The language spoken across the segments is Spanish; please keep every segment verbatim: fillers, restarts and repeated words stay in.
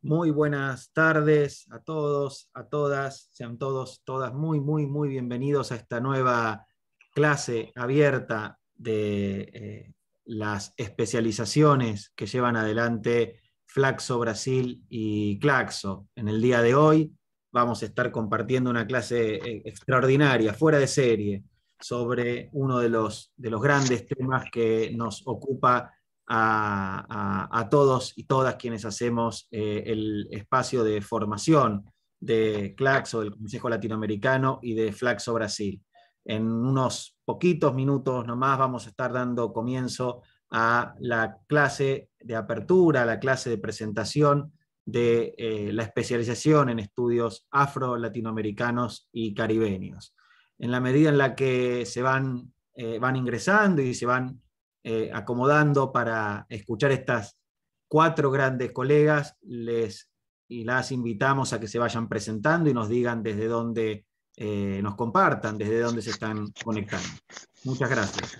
Muy buenas tardes a todos, a todas, sean todos, todas muy, muy, muy bienvenidos a esta nueva clase abierta de eh, las especializaciones que llevan adelante Flaxo Brasil y Claxo. En el día de hoy vamos a estar compartiendo una clase eh, extraordinaria, fuera de serie, sobre uno de los, de los grandes temas que nos ocupa A, a, a todos y todas quienes hacemos eh, el espacio de formación de Claxo, del Consejo Latinoamericano y de Flaxo Brasil. En unos poquitos minutos nomás vamos a estar dando comienzo a la clase de apertura, a la clase de presentación de eh, la especialización en estudios afro-latinoamericanos y caribeños. En la medida en la que se van, eh, van ingresando y se van Eh, acomodando para escuchar estas cuatro grandes colegas, les y las invitamos a que se vayan presentando y nos digan desde dónde eh, nos compartan, desde dónde se están conectando. Muchas gracias.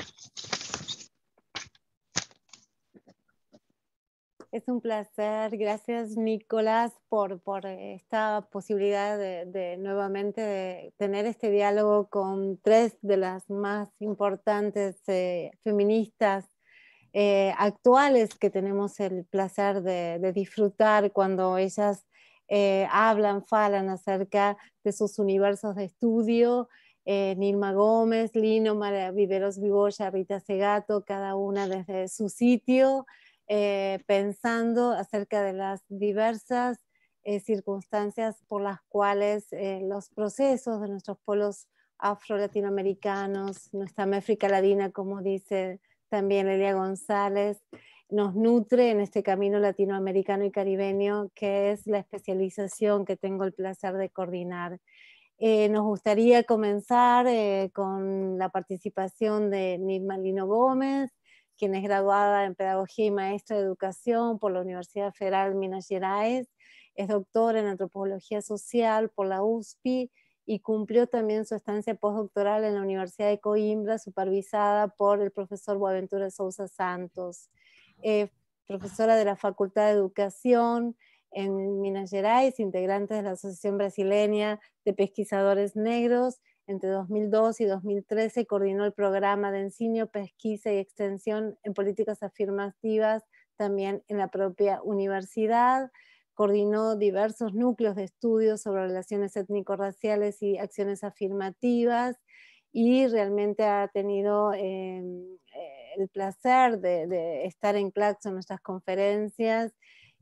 Es un placer, gracias Nicolás por, por esta posibilidad de, de nuevamente de tener este diálogo con tres de las más importantes eh, feministas eh, actuales que tenemos el placer de, de disfrutar cuando ellas eh, hablan, falan acerca de sus universos de estudio. Eh, Nilma Gómez, Lino, María Viveros Viboya, Rita Segato, cada una desde su sitio. Eh, pensando acerca de las diversas eh, circunstancias por las cuales eh, los procesos de nuestros pueblos afro-latinoamericanos, nuestra América Latina, como dice también Elia González, nos nutre en este camino latinoamericano y caribeño que es la especialización que tengo el placer de coordinar. Eh, nos gustaría comenzar eh, con la participación de Nilma Lino Gómez, quien es graduada en Pedagogía y Maestra de Educación por la Universidad Federal Minas Gerais, es doctora en Antropología Social por la U S P I y cumplió también su estancia postdoctoral en la Universidad de Coimbra, supervisada por el profesor Boaventura Sousa Santos. Eh, profesora de la Facultad de Educación en Minas Gerais, integrante de la Asociación Brasileña de Pesquisadores Negros. Entre dos mil dos y dos mil trece coordinó el programa de enseño, pesquisa y extensión en políticas afirmativas también en la propia universidad. Coordinó diversos núcleos de estudios sobre relaciones étnico-raciales y acciones afirmativas y realmente ha tenido eh, el placer de, de estar en Claxo en nuestras conferencias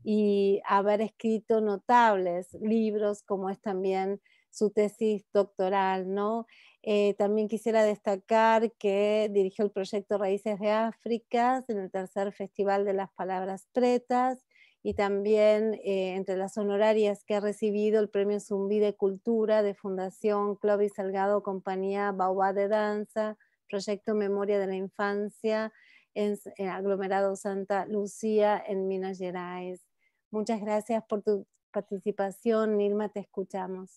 y haber escrito notables libros como es también su tesis doctoral, ¿no? Eh, también quisiera destacar que dirigió el proyecto Raíces de África en el tercer Festival de las Palabras Pretas y también eh, entre las honorarias que ha recibido el Premio Zumbí de Cultura de Fundación Clovis Salgado, Compañía Baobá de Danza, Proyecto Memoria de la Infancia en, en Aglomerado Santa Lucía en Minas Gerais. Muchas gracias por tu participación, Nilma, te escuchamos.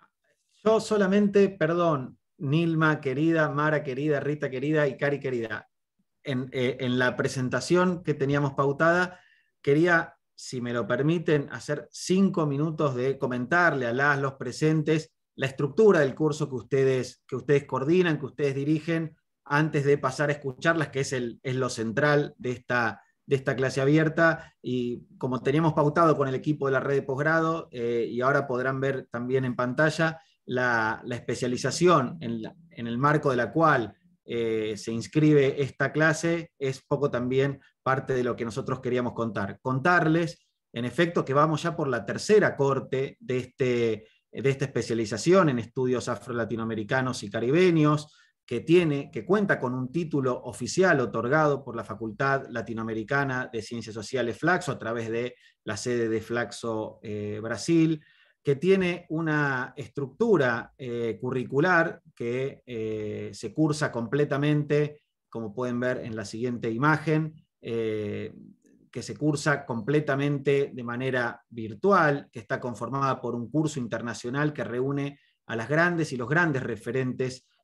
Yo solamente, perdón, Nilma querida, Mara querida, Rita querida y Cari querida, en, eh, en la presentación que teníamos pautada, quería, si me lo permiten, hacer cinco minutos de comentarle a las, los presentes, la estructura del curso que ustedes, que ustedes coordinan, que ustedes dirigen, antes de pasar a escucharlas, que es, el, es lo central de esta, de esta clase abierta. Y como teníamos pautado con el equipo de la red de posgrado, eh, y ahora podrán ver también en pantalla, La, la especialización en, la, en, el marco de la cual eh, se inscribe esta clase es poco también parte de lo que nosotros queríamos contar. Contarles, en efecto, que vamos ya por la tercera corte de, este, de esta especialización en estudios afro-latinoamericanos y caribeños, que, tiene, que cuenta con un título oficial otorgado por la Facultad Latinoamericana de Ciencias Sociales Flaxo a través de la sede de Flaxo eh, Brasil, que tiene una estructura eh, curricular que eh, se cursa completamente, como pueden ver en la siguiente imagen, eh, que se cursa completamente de manera virtual, que está conformada por un curso internacional que reúne a las grandes y los grandes referentes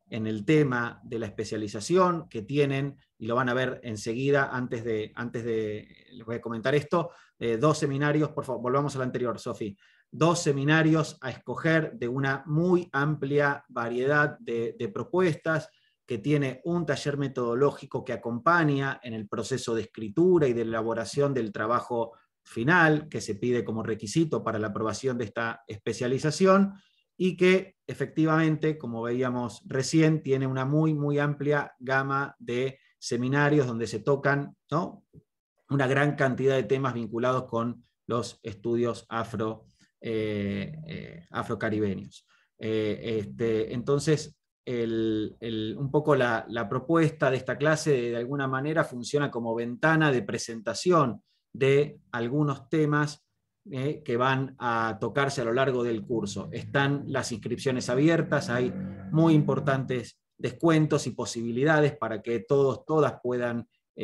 en el tema de la especialización que tienen, y lo van a ver enseguida, antes de, antes de les voy a comentar esto, eh, dos seminarios, por favor, volvamos al anterior, Sofi, dos seminarios a escoger de una muy amplia variedad de, de propuestas, que tiene un taller metodológico que acompaña en el proceso de escritura y de elaboración del trabajo final, que se pide como requisito para la aprobación de esta especialización, y que efectivamente, como veíamos recién, tiene una muy, muy amplia gama de seminarios donde se tocan, ¿no?, una gran cantidad de temas vinculados con los estudios afro, eh, eh, afrocaribeños. Eh, este, entonces, el, el, un poco la, la propuesta de esta clase de, de alguna manera funciona como ventana de presentación de algunos temas eh, que van a tocarse a lo largo del curso. Están las inscripciones abiertas, hay muy importantes descuentos y posibilidades para que todos, todas puedan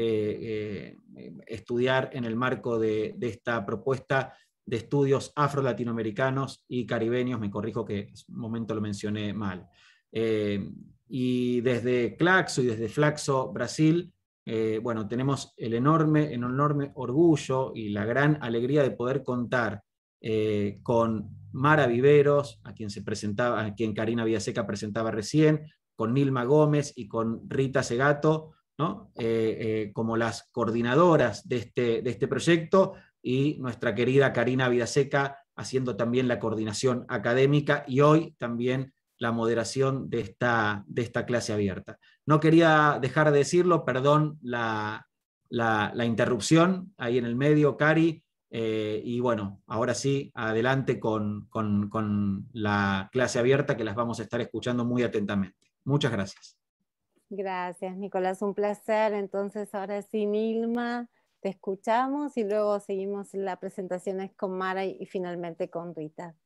eh, eh, estudiar en el marco de, de esta propuesta de estudios afro-latinoamericanos y caribeños. Me corrijo que en un momento lo mencioné mal. Eh, y desde Claxo y desde Flaxo Brasil, eh, bueno, tenemos el enorme, el enorme orgullo y la gran alegría de poder contar eh, con Mara Viveros, a quien, se presentaba, a quien Karina Villaseca presentaba recién, con Nilma Gómez y con Rita Segato, ¿no? eh, eh, como las coordinadoras de este, de este proyecto, y nuestra querida Karina Villaseca haciendo también la coordinación académica y hoy también la moderación de esta, de esta clase abierta. No quería dejar de decirlo, perdón la, la, la interrupción ahí en el medio, Cari, eh, y bueno, ahora sí, adelante con, con, con la clase abierta, que las vamos a estar escuchando muy atentamente. Muchas gracias. Gracias, Nicolás, un placer. Entonces, ahora sí, Nilma, te escuchamos y luego seguimos las presentaciones con Mara y, y finalmente con Rita.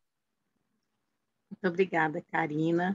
Muito obrigada, Karina.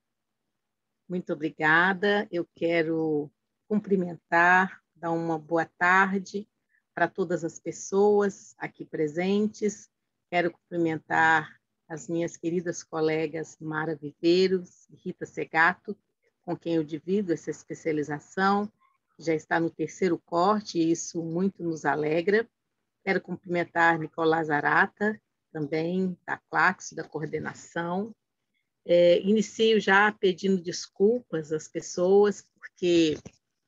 Muito obrigada. Eu quero cumprimentar, dar uma boa tarde para todas as pessoas aqui presentes. Quero cumprimentar as minhas queridas colegas Mara Viveiros e Rita Segato, com quem eu divido essa especialização, já está no terceiro corte, e isso muito nos alegra. Quero cumprimentar Nicolás Arata, também da Claxo, da coordenação. É, inicio já pedindo desculpas às pessoas, porque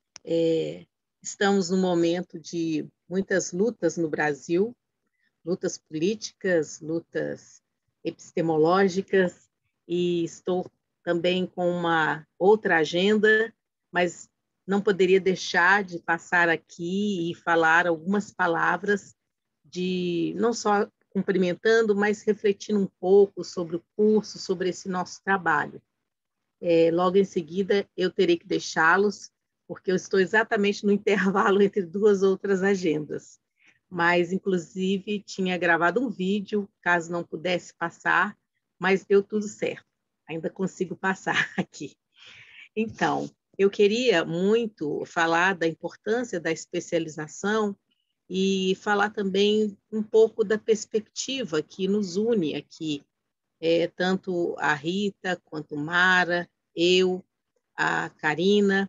é, estamos num momento de muitas lutas no Brasil, lutas políticas, lutas epistemológicas, e estou também com uma outra agenda, mas não poderia deixar de passar aqui e falar algumas palavras de, não só cumprimentando, mas refletindo um pouco sobre o curso, sobre esse nosso trabalho. É, logo em seguida, eu terei que deixá-los, porque eu estou exatamente no intervalo entre duas outras agendas. Mas, inclusive, tinha gravado um vídeo, caso não pudesse passar, mas deu tudo certo. Ainda consigo passar aqui. Então, eu queria muito falar da importância da especialização e falar também um pouco da perspectiva que nos une aqui, é, tanto a Rita, quanto Mara, eu, a Karina,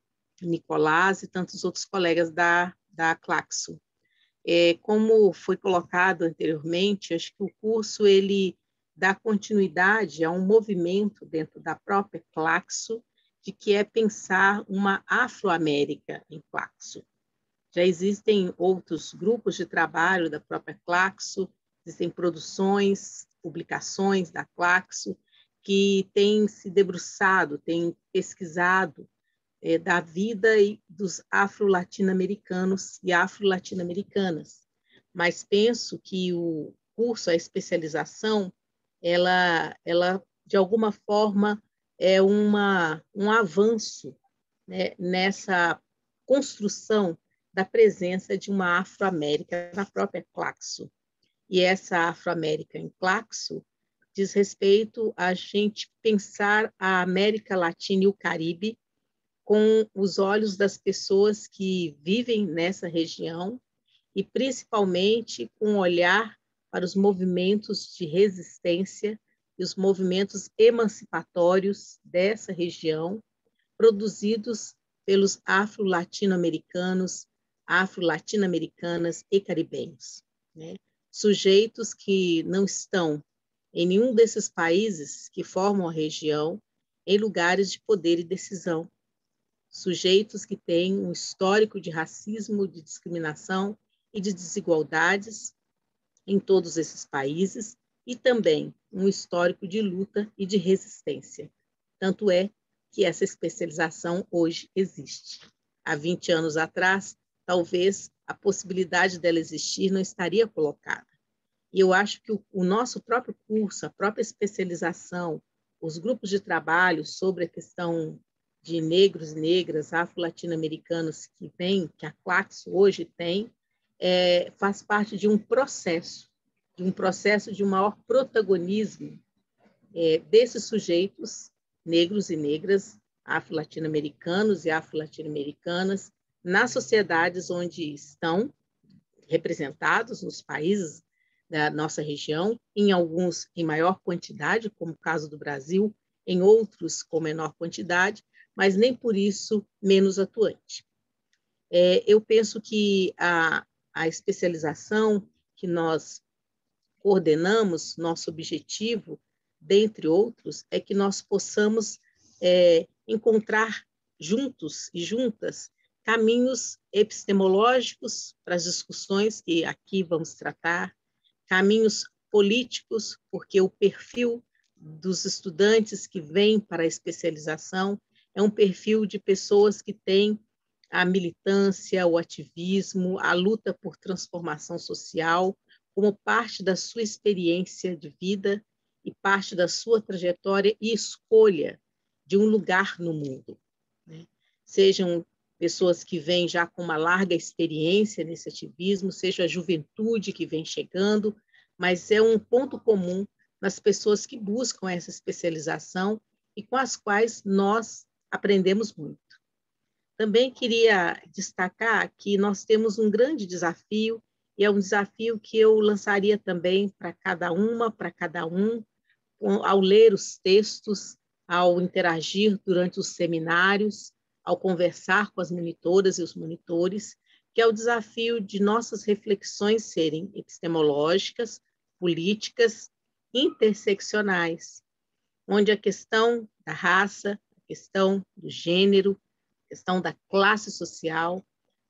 Nicolás e tantos outros colegas da, da Claxo. É, como foi colocado anteriormente, acho que o curso ele dá continuidade a um movimento dentro da própria Claxo, de que é pensar uma Afro-América em Claxo. Já existem outros grupos de trabalho da própria Claxo, existem produções, publicações da Claxo, que têm se debruçado, têm pesquisado é, da vida dos afro-latino-americanos e afro-latino-americanas. Mas penso que o curso, a especialização, ela, ela de alguma forma, é uma, um avanço, né, nessa construção da presença de uma Afro-América na própria Claxo. E essa Afro-América em Claxo diz respeito a gente pensar a América Latina e o Caribe com os olhos das pessoas que vivem nessa região e, principalmente, com um olhar para os movimentos de resistência e os movimentos emancipatórios dessa região, produzidos pelos afro-latino-americanos, afro-latino-americanas e caribenhos, né? Sujeitos que não estão em nenhum desses países que formam a região em lugares de poder e decisão. Sujeitos que têm um histórico de racismo, de discriminação e de desigualdades em todos esses países e também um histórico de luta e de resistência. Tanto é que essa especialização hoje existe. Há vinte anos atrás, talvez a possibilidade dela existir não estaria colocada. E eu acho que o, o nosso próprio curso, a própria especialização, os grupos de trabalho sobre a questão de negros e negras, afro-latino-americanos que vem, que a Claxo hoje tem, é, faz parte de um processo, de um processo de maior protagonismo é, desses sujeitos negros e negras, afro-latino-americanos e afro-latino-americanas, nas sociedades onde estão representados, nos países da nossa região, em alguns em maior quantidade, como o caso do Brasil, em outros com menor quantidade, mas nem por isso menos atuante. É, eu penso que a, a especialização que nós coordenamos, nosso objetivo, dentre outros, é que nós possamos é, encontrar juntos e juntas caminhos epistemológicos para as discussões que aqui vamos tratar, caminhos políticos, porque o perfil dos estudantes que vêm para a especialização é um perfil de pessoas que têm a militância, o ativismo, a luta por transformação social como parte da sua experiência de vida e parte da sua trajetória e escolha de um lugar no mundo, né? Sejam pessoas que vêm já com uma larga experiência nesse ativismo, seja a juventude que vem chegando, mas é um ponto comum nas pessoas que buscam essa especialização e com as quais nós aprendemos muito. Também queria destacar que nós temos um grande desafio, e é um desafio que eu lançaria também para cada uma, para cada um, ao ler os textos, ao interagir durante os seminários, ao conversar com as monitoras e os monitores, que é o desafio de nossas reflexões serem epistemológicas, políticas, interseccionais, onde a questão da raça, a questão do gênero, a questão da classe social,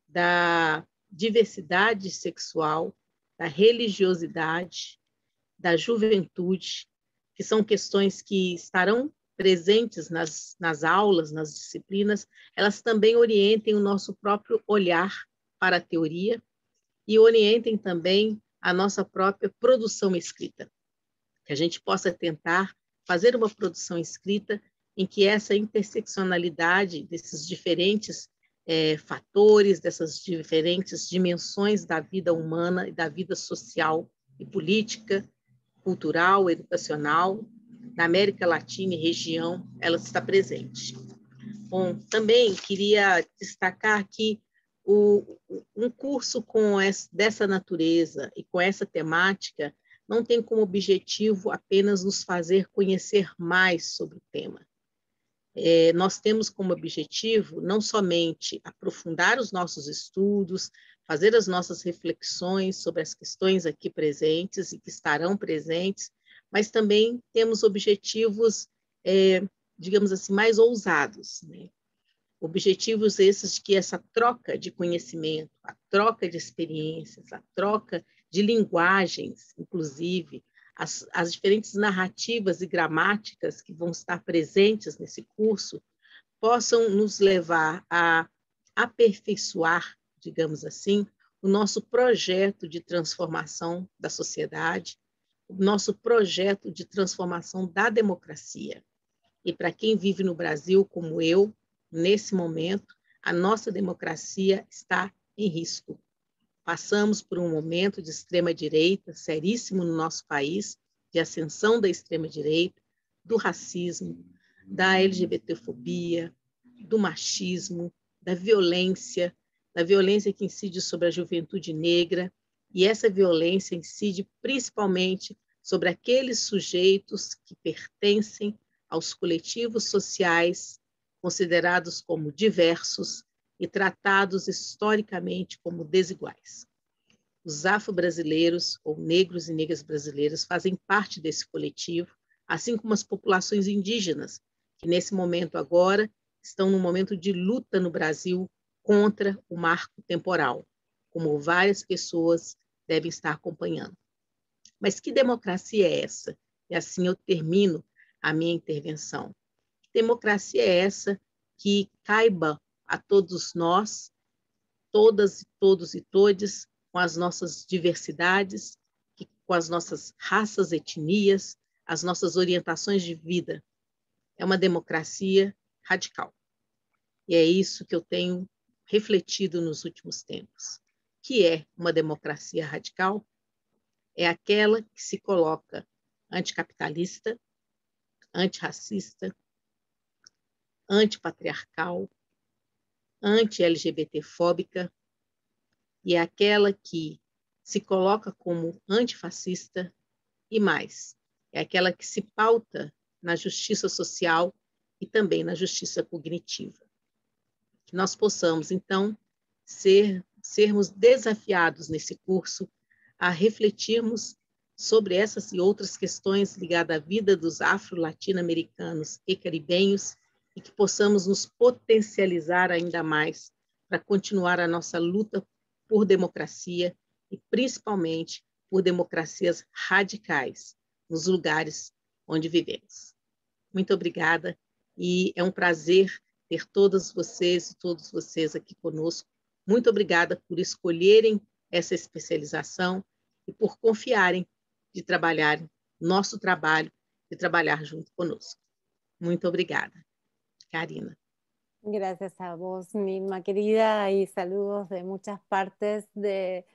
da diversidade sexual, da religiosidade, da juventude, que são questões que estarão presentes nas, nas aulas, nas disciplinas, elas também orientem o nosso próprio olhar para a teoria e orientem também a nossa própria produção escrita. Que a gente possa tentar fazer uma produção escrita em que essa interseccionalidade desses diferentes é, fatores, dessas diferentes dimensões da vida humana e da vida social e política, cultural, educacional, na América Latina e região, ela está presente. Bom, também queria destacar que o, um curso com essa, dessa natureza e com essa temática não tem como objetivo apenas nos fazer conhecer mais sobre o tema. É, nós temos como objetivo não somente aprofundar os nossos estudos, fazer as nossas reflexões sobre as questões aqui presentes e que estarão presentes, mas também temos objetivos, é, digamos assim, mais ousados, né? Objetivos esses de que essa troca de conhecimento, a troca de experiências, a troca de linguagens, inclusive, as, as diferentes narrativas e gramáticas que vão estar presentes nesse curso, possam nos levar a aperfeiçoar, digamos assim, o nosso projeto de transformação da sociedade, o nosso projeto de transformação da democracia. E para quem vive no Brasil, como eu, nesse momento, a nossa democracia está em risco. Passamos por um momento de extrema-direita seríssimo no nosso país, de ascensão da extrema-direita, do racismo, da LGBTfobia, do machismo, da violência, da violência que incide sobre a juventude negra, e essa violência incide principalmente sobre aqueles sujeitos que pertencem aos coletivos sociais considerados como diversos e tratados historicamente como desiguais. Os afro-brasileiros, ou negros e negras brasileiras, fazem parte desse coletivo, assim como as populações indígenas, que nesse momento agora estão num momento de luta no Brasil contra o marco temporal, como várias pessoas devem estar acompanhando. Mas que democracia é essa? E assim eu termino a minha intervenção. Que democracia é essa que caiba a todos nós, todas e todos e todes, com as nossas diversidades, que, com as nossas raças, etnias, as nossas orientações de vida? É uma democracia radical. E é isso que eu tenho refletido nos últimos tempos. Que é uma democracia radical? É aquela que se coloca anticapitalista, antirracista, antipatriarcal, anti-L G B T-fóbica, e é aquela que se coloca como antifascista e mais, é aquela que se pauta na justiça social e também na justiça cognitiva. Que nós possamos, então, ser, sermos desafiados nesse curso a refletirmos sobre essas e outras questões ligadas à vida dos afro-latino-americanos e caribenhos e que possamos nos potencializar ainda mais para continuar a nossa luta por democracia e, principalmente, por democracias radicais nos lugares onde vivemos. Muito obrigada e é um prazer ter todas vocês e todos vocês aqui conosco. Muito obrigada por escolherem essa especialização e por confiarem de trabalhar nosso trabalho, de trabalhar junto conosco. Muito obrigada. Karina. Gracias a vos, Nilma querida, y saludos de muchas partes de,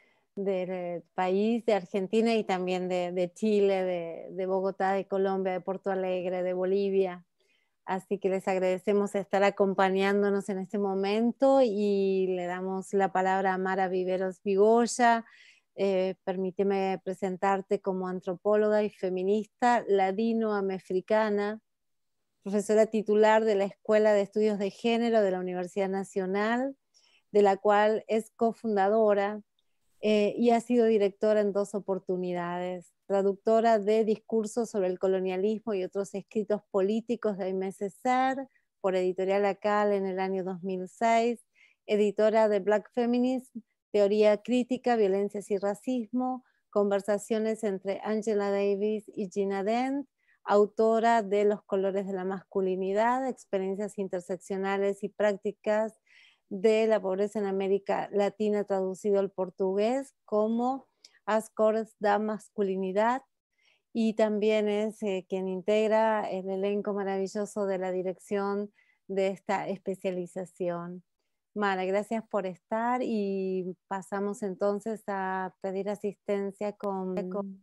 del país, de Argentina y también de, de Chile, de, de Bogotá, de Colombia, de Porto Alegre, de Bolivia. Así que les agradecemos estar acompañándonos en este momento y le damos la palabra a Mara Viveros Vigoya. Eh, permíteme presentarte como antropóloga y feminista ladinoamericana, profesora titular de la Escuela de Estudios de Género de la Universidad Nacional, de la cual es cofundadora eh, y ha sido directora en dos oportunidades, traductora de Discursos sobre el colonialismo y otros escritos políticos de Aimé Césaire por Editorial Acal en el año dos mil seis, editora de Black Feminism, Teoría Crítica, Violencias y Racismo, Conversaciones entre Angela Davis y Gina Dent, autora de Los colores de la masculinidad, experiencias interseccionales y prácticas de la pobreza en América Latina traducido al portugués como As Cores da Masculinidad, y también es eh, quien integra el elenco maravilloso de la dirección de esta especialización. Mara, gracias por estar y pasamos entonces a pedir asistencia con, con,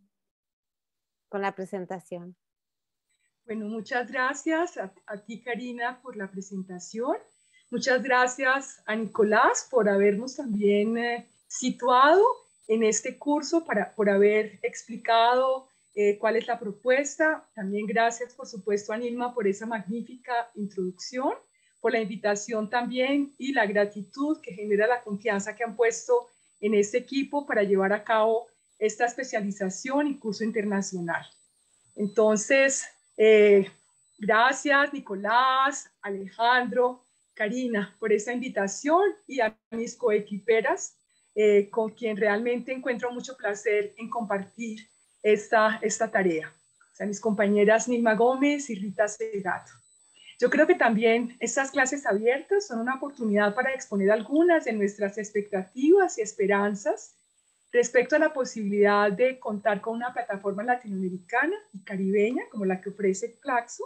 con la presentación. Bueno, muchas gracias a, a ti, Karina, por la presentación. Muchas gracias a Nicolás por habernos también eh, situado en este curso, para, por haber explicado eh, cuál es la propuesta. También gracias, por supuesto, a Nilma por esa magnífica introducción, por la invitación también y la gratitud que genera la confianza que han puesto en este equipo para llevar a cabo esta especialización y curso internacional. Entonces, eh, gracias Nicolás, Alejandro, Karina, por esta invitación y a mis coequiperas, eh, con quien realmente encuentro mucho placer en compartir esta, esta tarea. O sea, mis compañeras Nilma Gómez y Rita Segato. Yo creo que también estas clases abiertas son una oportunidad para exponer algunas de nuestras expectativas y esperanzas respecto a la posibilidad de contar con una plataforma latinoamericana y caribeña como la que ofrece Claxo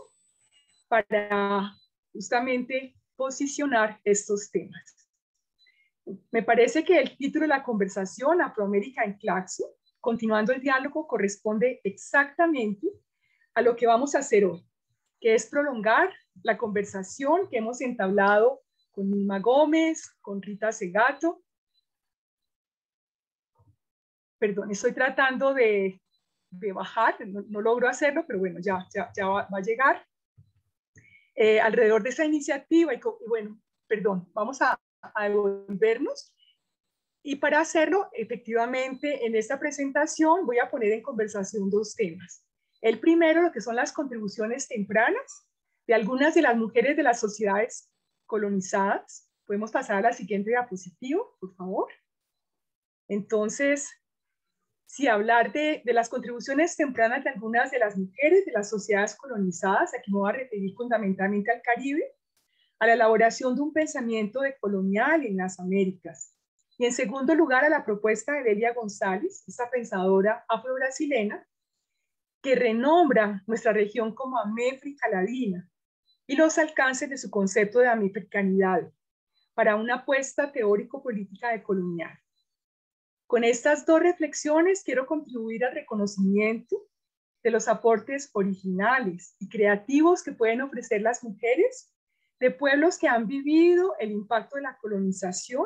para justamente posicionar estos temas. Me parece que el título de la conversación, Afroamérica en Claxo, continuando el diálogo, corresponde exactamente a lo que vamos a hacer hoy, que es prolongar la conversación que hemos entablado con Nilma Gómez, con Rita Segato. Perdón, estoy tratando de, de bajar, no, no logro hacerlo, pero bueno, ya, ya, ya va, va a llegar. Eh, alrededor de esa iniciativa, y, y bueno, perdón, vamos a, a devolvernos. Y para hacerlo, efectivamente, en esta presentación voy a poner en conversación dos temas. El primero, lo que son las contribuciones tempranas de algunas de las mujeres de las sociedades colonizadas. Podemos pasar a la siguiente diapositiva, por favor. Entonces, si hablar de, de las contribuciones tempranas de algunas de las mujeres de las sociedades colonizadas, aquí me voy a referir fundamentalmente al Caribe, a la elaboración de un pensamiento decolonial en las Américas. Y en segundo lugar, a la propuesta de Delia González, esta pensadora afro-brasilena, que renombra nuestra región como América Latina y los alcances de su concepto de americanidad para una apuesta teórico-política decolonial. Con estas dos reflexiones quiero contribuir al reconocimiento de los aportes originales y creativos que pueden ofrecer las mujeres de pueblos que han vivido el impacto de la colonización,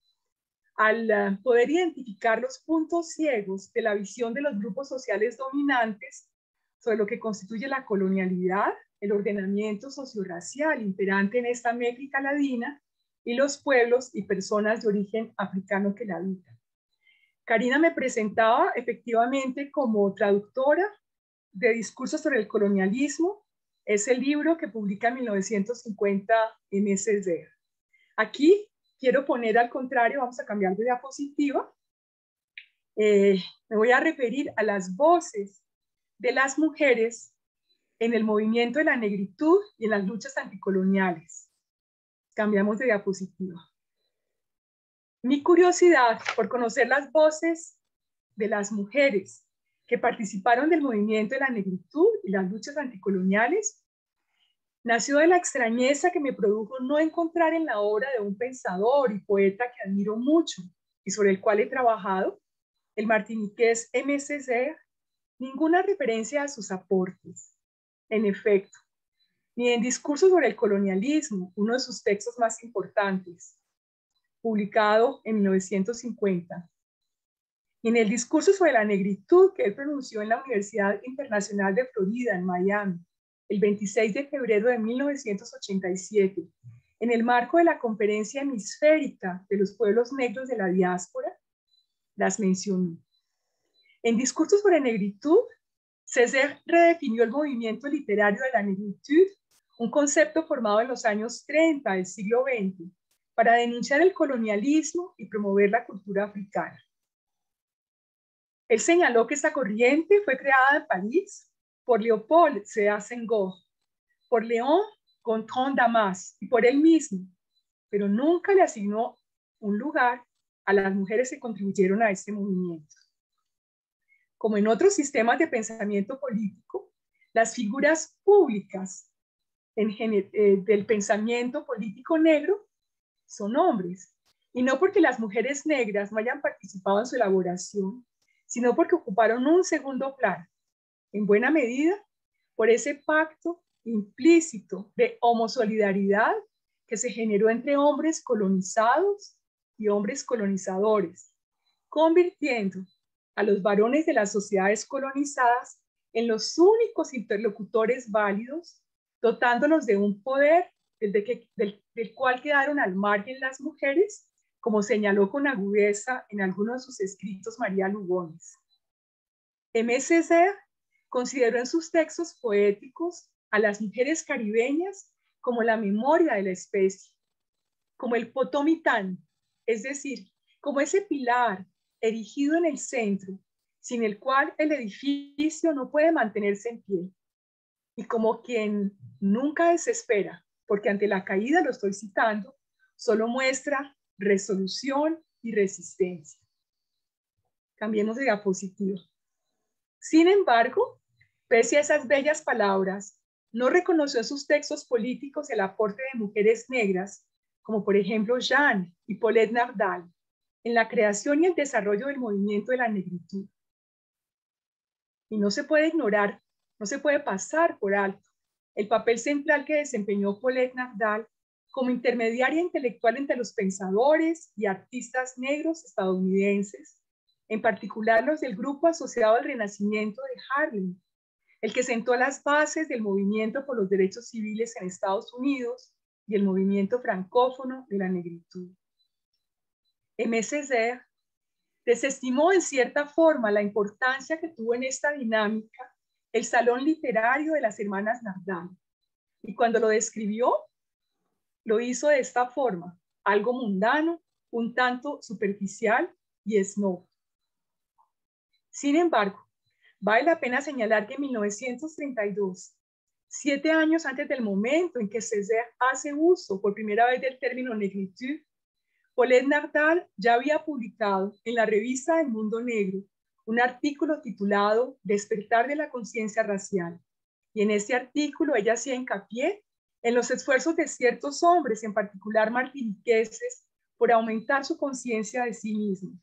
al poder identificar los puntos ciegos de la visión de los grupos sociales dominantes sobre lo que constituye la colonialidad, el ordenamiento sociorracial imperante en esta América Latina y los pueblos y personas de origen africano que la habitan. Karina me presentaba efectivamente como traductora de Discursos sobre el colonialismo, es el libro que publica en mil novecientos cincuenta M S D. Aquí quiero poner al contrario, vamos a cambiar de diapositiva, eh, me voy a referir a las voces de las mujeres en el movimiento de la negritud y en las luchas anticoloniales. Cambiamos de diapositiva. Mi curiosidad por conocer las voces de las mujeres que participaron del movimiento de la negritud y las luchas anticoloniales nació de la extrañeza que me produjo no encontrar en la obra de un pensador y poeta que admiro mucho y sobre el cual he trabajado, el martiniqués M S C, ninguna referencia a sus aportes. En efecto, ni en Discursos sobre el colonialismo, uno de sus textos más importantes, publicado en mil novecientos cincuenta, y en el Discurso sobre la negritud que él pronunció en la Universidad Internacional de Florida, en Miami, el veintiséis de febrero de mil novecientos ochenta y siete, en el marco de la Conferencia Hemisférica de los Pueblos Negros de la Diáspora, las mencionó. En Discursos sobre negritud, Césaire redefinió el movimiento literario de la negritud, un concepto formado en los años treinta del siglo veinte, para denunciar el colonialismo y promover la cultura africana. Él señaló que esta corriente fue creada en París por Léopold Sédar Senghor, por Léon Gontran Damas y por él mismo, pero nunca le asignó un lugar a las mujeres que contribuyeron a este movimiento. Como en otros sistemas de pensamiento político, las figuras públicas en, eh, del pensamiento político negro son hombres, y no porque las mujeres negras no hayan participado en su elaboración, sino porque ocuparon un segundo plano, en buena medida por ese pacto implícito de homosolidaridad que se generó entre hombres colonizados y hombres colonizadores, convirtiendo a los varones de las sociedades colonizadas en los únicos interlocutores válidos, dotándolos de un poder del, de que, del, del cual quedaron al margen las mujeres, como señaló con agudeza en algunos de sus escritos María Lugones. M S C consideró en sus textos poéticos a las mujeres caribeñas como la memoria de la especie, como el potomitán, es decir, como ese pilar erigido en el centro, sin el cual el edificio no puede mantenerse en pie, y como quien nunca desespera, porque ante la caída, lo estoy citando, solo muestra resolución y resistencia. Cambiemos de diapositiva. Sin embargo, pese a esas bellas palabras, no reconoció en sus textos políticos el aporte de mujeres negras, como por ejemplo Jeanne y Paulette Nardal, en la creación y el desarrollo del movimiento de la negritud. Y no se puede ignorar, no se puede pasar por alto el papel central que desempeñó Paulette Nardal como intermediaria intelectual entre los pensadores y artistas negros estadounidenses en particular los del grupo asociado al Renacimiento de Harlem, el que sentó las bases del movimiento por los derechos civiles en Estados Unidos y el movimiento francófono de la negritud. Aimé Césaire desestimó en cierta forma la importancia que tuvo en esta dinámica el salón literario de las hermanas Nardal, y cuando lo describió, lo hizo de esta forma: algo mundano, un tanto superficial y snob. Sin embargo, vale la pena señalar que en mil novecientos treinta y dos, siete años antes del momento en que Césaire hace uso por primera vez del término negritude, Paulette Nardal ya había publicado en la revista El Mundo Negro un artículo titulado Despertar de la conciencia racial, y en este artículo ella hacía hincapié en los esfuerzos de ciertos hombres, en particular martiniqueses, por aumentar su conciencia de sí mismos.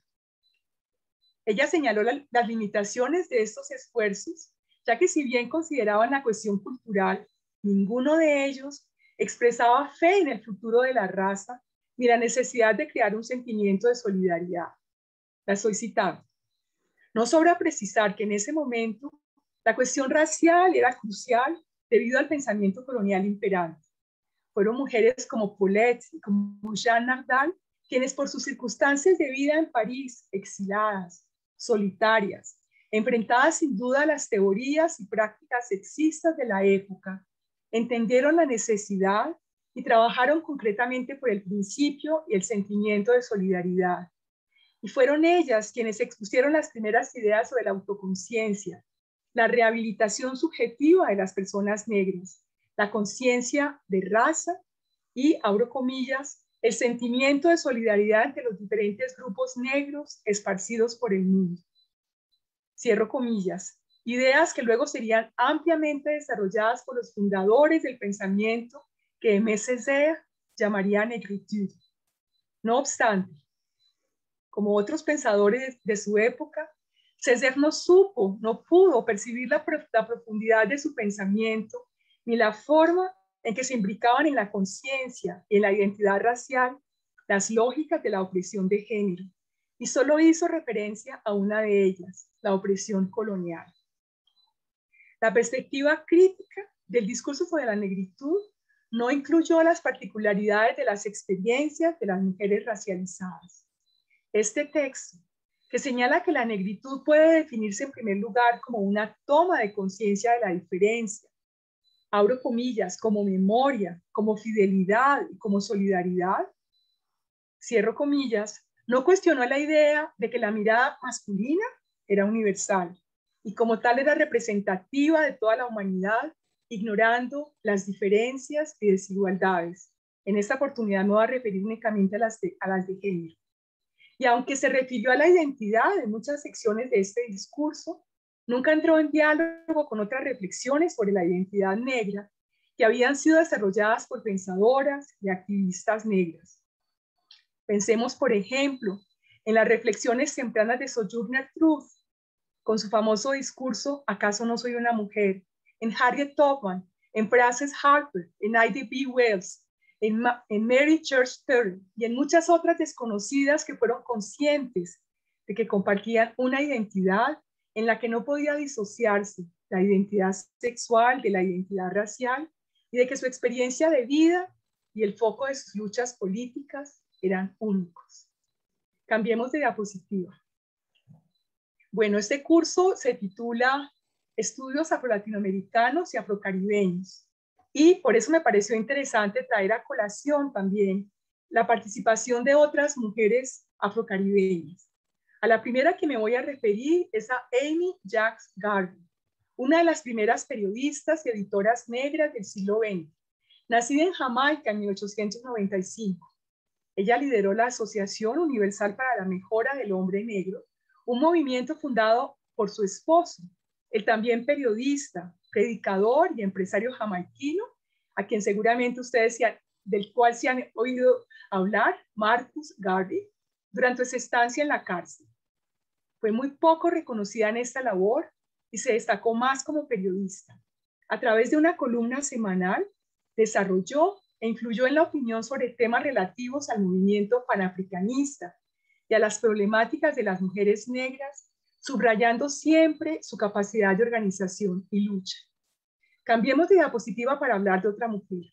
Ella señaló la, las limitaciones de estos esfuerzos, ya que si bien consideraban la cuestión cultural, ninguno de ellos expresaba fe en el futuro de la raza ni la necesidad de crear un sentimiento de solidaridad. La estoy citando. No sobra precisar que en ese momento la cuestión racial era crucial debido al pensamiento colonial imperante. Fueron mujeres como Paulette y como Jeanne Nardal quienes por sus circunstancias de vida en París, exiladas, solitarias, enfrentadas sin duda a las teorías y prácticas sexistas de la época, entendieron la necesidad y trabajaron concretamente por el principio y el sentimiento de solidaridad. Y fueron ellas quienes expusieron las primeras ideas sobre la autoconciencia, la rehabilitación subjetiva de las personas negras, la conciencia de raza y, abro comillas, el sentimiento de solidaridad entre los diferentes grupos negros esparcidos por el mundo. Cierro comillas. Ideas que luego serían ampliamente desarrolladas por los fundadores del pensamiento que Aimé Césaire llamaría negritude. No obstante, como otros pensadores de su época, Césaire no supo, no pudo percibir la, la profundidad de su pensamiento ni la forma en que se imbricaban en la conciencia y en la identidad racial las lógicas de la opresión de género, y solo hizo referencia a una de ellas, la opresión colonial. La perspectiva crítica del discurso sobre la negritud no incluyó las particularidades de las experiencias de las mujeres racializadas. Este texto, que señala que la negritud puede definirse en primer lugar como una toma de conciencia de la diferencia, abro comillas, como memoria, como fidelidad y como solidaridad, cierro comillas, no cuestionó la idea de que la mirada masculina era universal y como tal era representativa de toda la humanidad, ignorando las diferencias y desigualdades. En esta oportunidad me voy a referir únicamente a las de, a las de género. Y aunque se refirió a la identidad en muchas secciones de este discurso, nunca entró en diálogo con otras reflexiones sobre la identidad negra que habían sido desarrolladas por pensadoras y activistas negras. Pensemos, por ejemplo, en las reflexiones tempranas de Sojourner Truth, con su famoso discurso ¿Acaso no soy una mujer?, en Harriet Tubman, en Frances Harper, en Ida B. Wells, en, Ma en Mary Church Terry y en muchas otras desconocidas que fueron conscientes de que compartían una identidad en la que no podía disociarse la identidad sexual de la identidad racial y de que su experiencia de vida y el foco de sus luchas políticas eran únicos. Cambiemos de diapositiva. Bueno, este curso se titula Estudios afro-latinoamericanos y afrocaribeños, y por eso me pareció interesante traer a colación también la participación de otras mujeres afrocaribeñas. A la primera que me voy a referir es a Amy Jacques Garvey, una de las primeras periodistas y editoras negras del siglo veinte, nacida en Jamaica en mil ochocientos noventa y cinco. Ella lideró la Asociación Universal para la Mejora del Hombre Negro, un movimiento fundado por su esposo, el también periodista, predicador y empresario jamaiquino, a quien seguramente ustedes se han, del cual se han oído hablar, Marcus Garvey, durante su estancia en la cárcel. Fue muy poco reconocida en esta labor y se destacó más como periodista. A través de una columna semanal, desarrolló e influyó en la opinión sobre temas relativos al movimiento panafricanista y a las problemáticas de las mujeres negras, subrayando siempre su capacidad de organización y lucha. Cambiemos de diapositiva para hablar de otra mujer.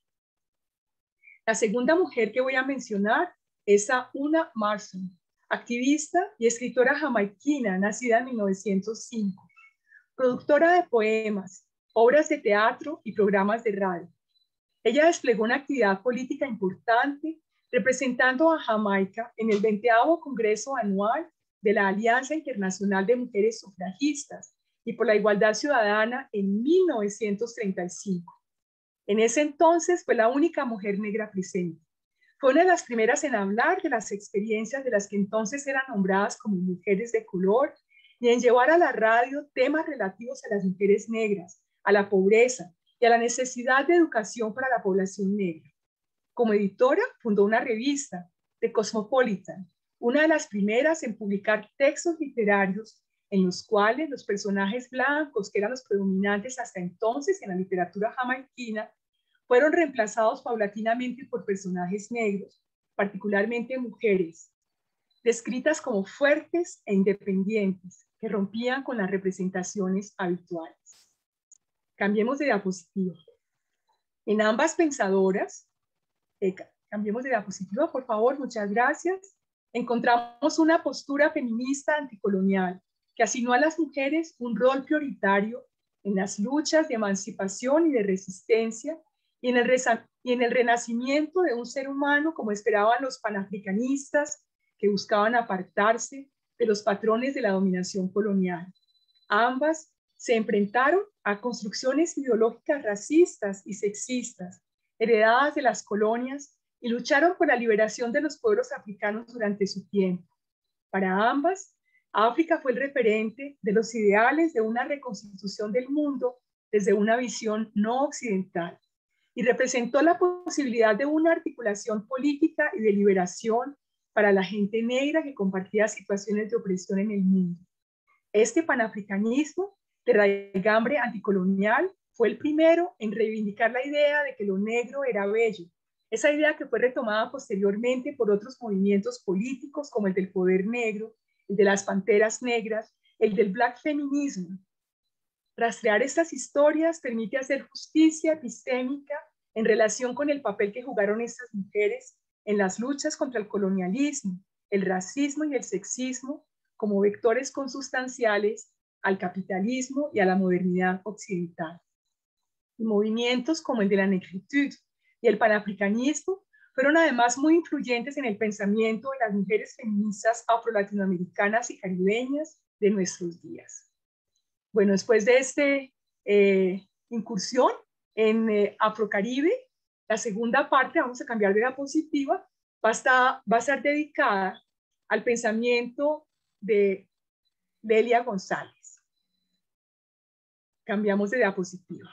La segunda mujer que voy a mencionar es a Una Marston, activista y escritora jamaiquina, nacida en mil novecientos cinco, productora de poemas, obras de teatro y programas de radio. Ella desplegó una actividad política importante representando a Jamaica en el veinteavo Congreso Anual de la Alianza Internacional de Mujeres Sufragistas y por la Igualdad Ciudadana en mil novecientos treinta y cinco. En ese entonces fue la única mujer negra presente. Fue una de las primeras en hablar de las experiencias de las que entonces eran nombradas como mujeres de color y en llevar a la radio temas relativos a las mujeres negras, a la pobreza y a la necesidad de educación para la población negra. Como editora, fundó una revista, The Cosmopolitan, una de las primeras en publicar textos literarios en los cuales los personajes blancos, que eran los predominantes hasta entonces en la literatura jamaiquina, fueron reemplazados paulatinamente por personajes negros, particularmente mujeres, descritas como fuertes e independientes, que rompían con las representaciones habituales. Cambiemos de diapositiva. En ambas pensadoras, eh, cambiemos de diapositiva, por favor, muchas gracias. Encontramos una postura feminista anticolonial que asignó a las mujeres un rol prioritario en las luchas de emancipación y de resistencia y en el, y en el renacimiento de un ser humano como esperaban los panafricanistas que buscaban apartarse de los patrones de la dominación colonial. Ambas se enfrentaron a construcciones ideológicas racistas y sexistas heredadas de las colonias y lucharon por la liberación de los pueblos africanos durante su tiempo. Para ambas, África fue el referente de los ideales de una reconstitución del mundo desde una visión no occidental y representó la posibilidad de una articulación política y de liberación para la gente negra que compartía situaciones de opresión en el mundo. Este panafricanismo de raigambre anticolonial fue el primero en reivindicar la idea de que lo negro era bello, esa idea que fue retomada posteriormente por otros movimientos políticos como el del poder negro, el de las panteras negras, el del black feminismo. Rastrear estas historias permite hacer justicia epistémica en relación con el papel que jugaron estas mujeres en las luchas contra el colonialismo, el racismo y el sexismo como vectores consustanciales al capitalismo y a la modernidad occidental. Y movimientos como el de la negritud y el panafricanismo fueron además muy influyentes en el pensamiento de las mujeres feministas afro-latinoamericanas y caribeñas de nuestros días. Bueno, después de esta eh, incursión en eh, Afrocaribe, la segunda parte, vamos a cambiar de diapositiva, va a estar, va a estar dedicada al pensamiento de Lelia González. Cambiamos de diapositiva.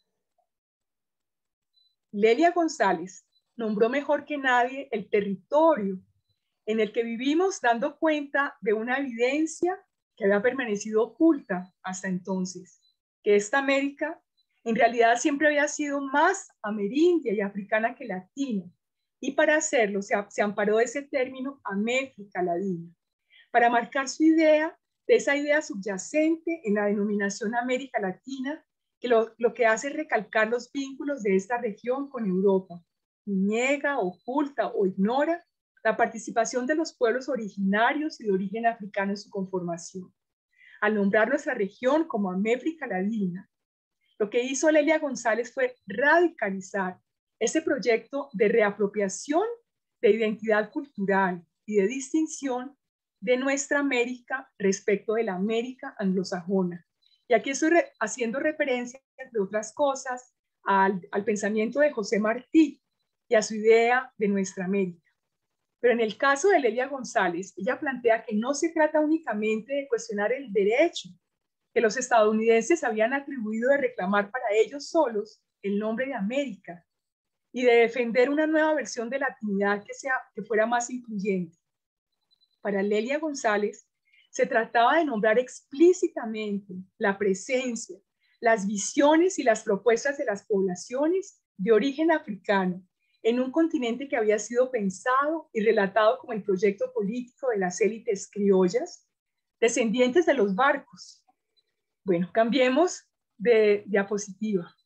Lelia González nombró mejor que nadie el territorio en el que vivimos, dando cuenta de una evidencia que había permanecido oculta hasta entonces, que esta América en realidad siempre había sido más amerindia y africana que latina, y para hacerlo se, se amparó ese término Améfrica Ladina, para marcar su idea de esa idea subyacente en la denominación América Latina, que lo, lo que hace es recalcar los vínculos de esta región con Europa, y niega, oculta o ignora la participación de los pueblos originarios y de origen africano en su conformación. Al nombrar nuestra región como Améfrica Ladina, lo que hizo Lelia González fue radicalizar ese proyecto de reapropiación de identidad cultural y de distinción de nuestra América respecto de la América anglosajona. Y aquí estoy re haciendo referencia, entre otras cosas, al, al pensamiento de José Martí y a su idea de nuestra América. Pero en el caso de Lelia González, ella plantea que no se trata únicamente de cuestionar el derecho que los estadounidenses habían atribuido de reclamar para ellos solos el nombre de América y de defender una nueva versión de latinidad que, sea, que fuera más incluyente. Para Lelia González, se trataba de nombrar explícitamente la presencia, las visiones y las propuestas de las poblaciones de origen africano en un continente que había sido pensado y relatado como el proyecto político de las élites criollas, descendientes de los barcos. Bueno, cambiemos de diapositiva.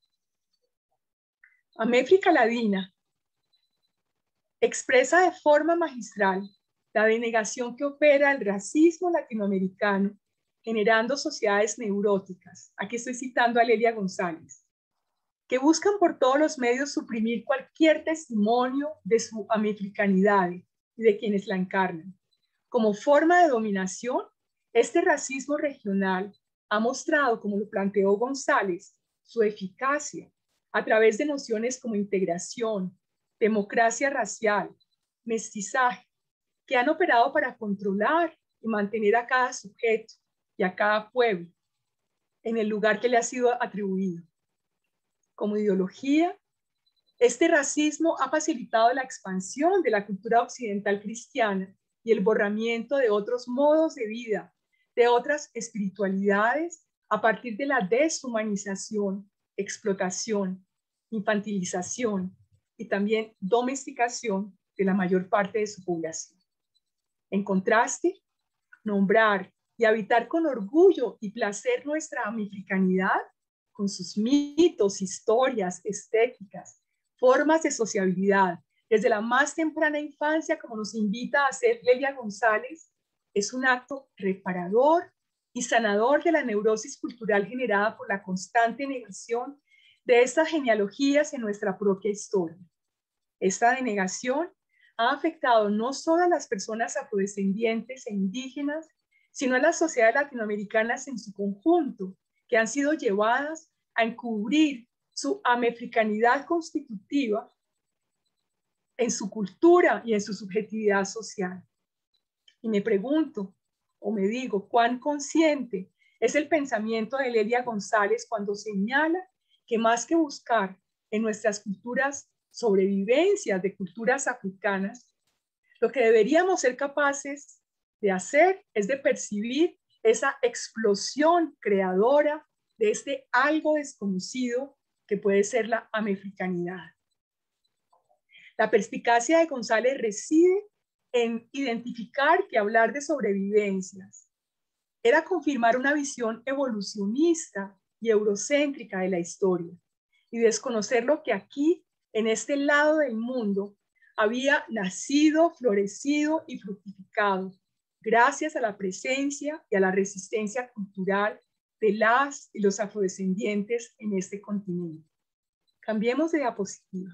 Améfrica Ladina expresa de forma magistral la denegación que opera el racismo latinoamericano, generando sociedades neuróticas. Aquí estoy citando a Lelia González, que buscan por todos los medios suprimir cualquier testimonio de su amefricanidad y de quienes la encarnan. Como forma de dominación, este racismo regional ha mostrado, como lo planteó González, su eficacia a través de nociones como integración, democracia racial, mestizaje, que han operado para controlar y mantener a cada sujeto y a cada pueblo en el lugar que le ha sido atribuido. Como ideología, este racismo ha facilitado la expansión de la cultura occidental cristiana y el borramiento de otros modos de vida, de otras espiritualidades, a partir de la deshumanización, explotación, infantilización y también domesticación de la mayor parte de su población. En contraste, nombrar y habitar con orgullo y placer nuestra amifricanidad, con sus mitos, historias, estéticas, formas de sociabilidad, desde la más temprana infancia, como nos invita a hacer Lelia González, es un acto reparador y sanador de la neurosis cultural generada por la constante negación de estas genealogías en nuestra propia historia. Esta denegación ha afectado no solo a las personas afrodescendientes e indígenas, sino a las sociedades latinoamericanas en su conjunto, que han sido llevadas a encubrir su amefricanidad constitutiva en su cultura y en su subjetividad social. Y me pregunto, o me digo, ¿cuán consciente es el pensamiento de Lelia González cuando señala que más que buscar en nuestras culturas sobrevivencias de culturas africanas, lo que deberíamos ser capaces de hacer es de percibir esa explosión creadora de este algo desconocido que puede ser la amefricanidad? La perspicacia de González reside en identificar que hablar de sobrevivencias era confirmar una visión evolucionista y eurocéntrica de la historia y desconocer lo que aquí, en este lado del mundo, había nacido, florecido y fructificado gracias a la presencia y a la resistencia cultural de las y los afrodescendientes en este continente. Cambiemos de diapositiva.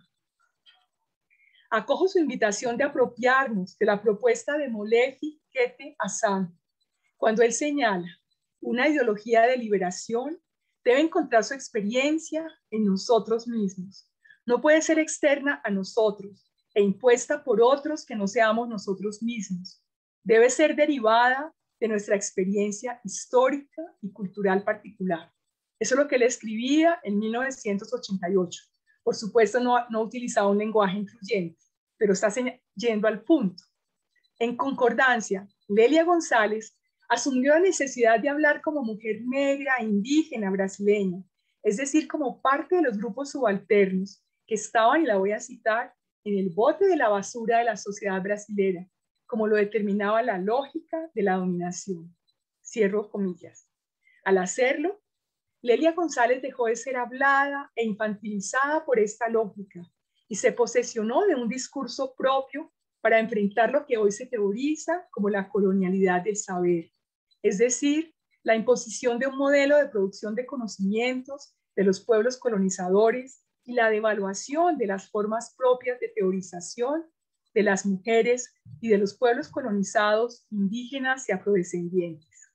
Acojo su invitación de apropiarnos de la propuesta de Molefi Kete Hassan, cuando él señala una ideología de liberación debe encontrar su experiencia en nosotros mismos. No puede ser externa a nosotros e impuesta por otros que no seamos nosotros mismos. Debe ser derivada de nuestra experiencia histórica y cultural particular. Eso es lo que él escribía en mil novecientos ochenta y ocho. Por supuesto, no, no utilizaba un lenguaje incluyente, pero está yendo al punto. En concordancia, Lelia González asumió la necesidad de hablar como mujer negra, indígena, brasileña, es decir, como parte de los grupos subalternos que estaban, y la voy a citar, en el bote de la basura de la sociedad brasilera, como lo determinaba la lógica de la dominación. Cierro comillas. Al hacerlo, Lelia González dejó de ser hablada e infantilizada por esta lógica y se posesionó de un discurso propio para enfrentar lo que hoy se teoriza como la colonialidad del saber, es decir, la imposición de un modelo de producción de conocimientos de los pueblos colonizadores y la devaluación de las formas propias de teorización de las mujeres y de los pueblos colonizados, indígenas y afrodescendientes.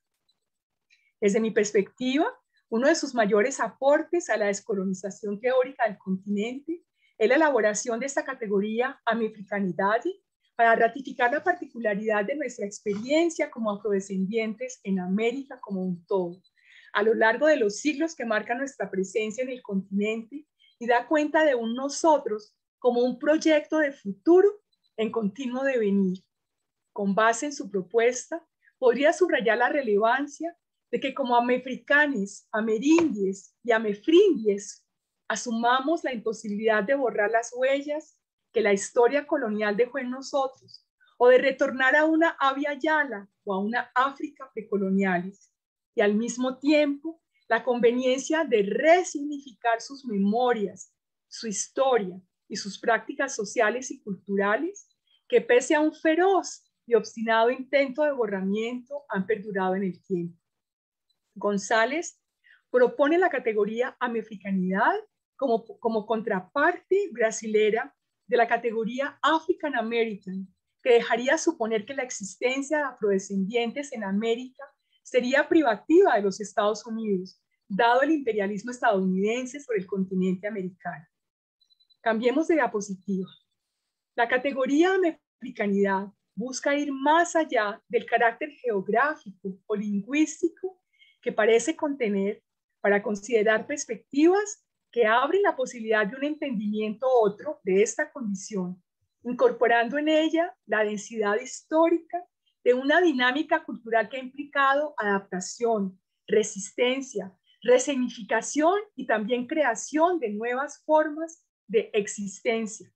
Desde mi perspectiva, uno de sus mayores aportes a la descolonización teórica del continente es la elaboración de esta categoría amefricanidad para ratificar la particularidad de nuestra experiencia como afrodescendientes en América como un todo, a lo largo de los siglos que marcan nuestra presencia en el continente y da cuenta de un nosotros como un proyecto de futuro en continuo devenir. Con base en su propuesta, podría subrayar la relevancia de que como amefricanes, amerindies y amefrindies asumamos la imposibilidad de borrar las huellas que la historia colonial dejó en nosotros, o de retornar a una Abya Yala o a una África precoloniales, y al mismo tiempo la conveniencia de resignificar sus memorias, su historia y sus prácticas sociales y culturales, que pese a un feroz y obstinado intento de borramiento han perdurado en el tiempo. González propone la categoría amefricanidad como, como contraparte brasilera de la categoría African American, que dejaría suponer que la existencia de afrodescendientes en América sería privativa de los Estados Unidos, dado el imperialismo estadounidense sobre el continente americano. Cambiemos de diapositiva. La categoría amefricanidad busca ir más allá del carácter geográfico o lingüístico que parece contener para considerar perspectivas que abren la posibilidad de un entendimiento otro de esta condición, incorporando en ella la densidad histórica de una dinámica cultural que ha implicado adaptación, resistencia, resignificación y también creación de nuevas formas de existencia.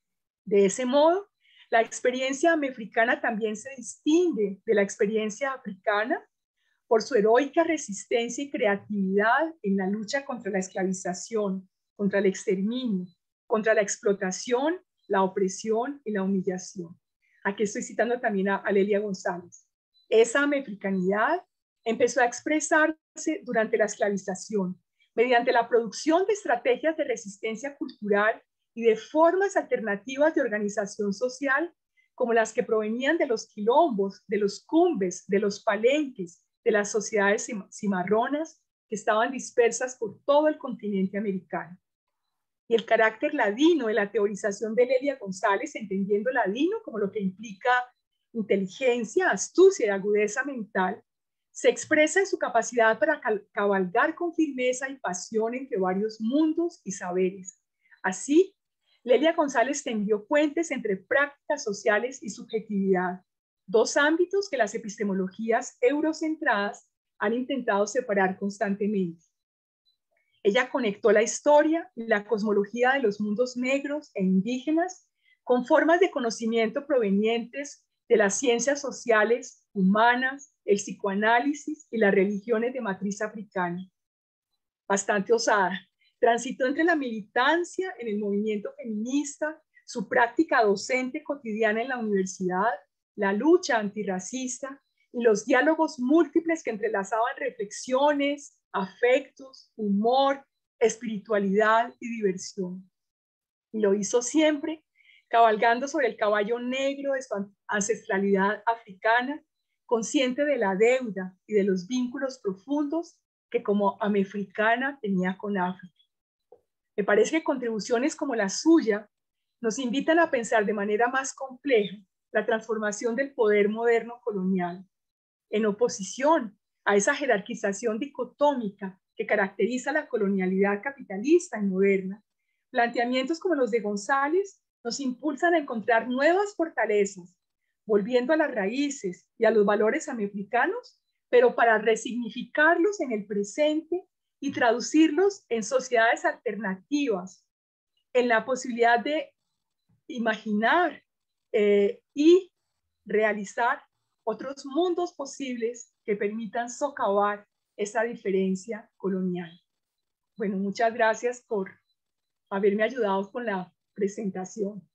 De ese modo, la experiencia amefricana también se distingue de la experiencia africana por su heroica resistencia y creatividad en la lucha contra la esclavización, contra el exterminio, contra la explotación, la opresión y la humillación. Aquí estoy citando también a, a Lelia González. Esa amefricanidad empezó a expresarse durante la esclavización, mediante la producción de estrategias de resistencia cultural y de formas alternativas de organización social, como las que provenían de los quilombos, de los cumbes, de los palenques, de las sociedades cimarronas que estaban dispersas por todo el continente americano. Y el carácter ladino de la teorización de Lelia González, entendiendo ladino como lo que implica inteligencia, astucia y agudeza mental, se expresa en su capacidad para cabalgar con firmeza y pasión entre varios mundos y saberes. Así, Lelia González tendió puentes entre prácticas sociales y subjetividad, dos ámbitos que las epistemologías eurocentradas han intentado separar constantemente. Ella conectó la historia y la cosmología de los mundos negros e indígenas con formas de conocimiento provenientes de las ciencias sociales, humanas, el psicoanálisis y las religiones de matriz africana. Bastante osada. Transitó entre la militancia en el movimiento feminista, su práctica docente cotidiana en la universidad, la lucha antirracista y los diálogos múltiples que entrelazaban reflexiones, afectos, humor, espiritualidad y diversión. Y lo hizo siempre cabalgando sobre el caballo negro de su ancestralidad africana, consciente de la deuda y de los vínculos profundos que como amefricana tenía con África. Me parece que contribuciones como la suya nos invitan a pensar de manera más compleja la transformación del poder moderno colonial, en oposición a esa jerarquización dicotómica que caracteriza la colonialidad capitalista y moderna. Planteamientos como los de González nos impulsan a encontrar nuevas fortalezas, volviendo a las raíces y a los valores amefricanos, pero para resignificarlos en el presente y traducirlos en sociedades alternativas, en la posibilidad de imaginar eh, y realizar otros mundos posibles que permitan socavar esa diferencia colonial. Bueno, muchas gracias por haberme ayudado con la presentación.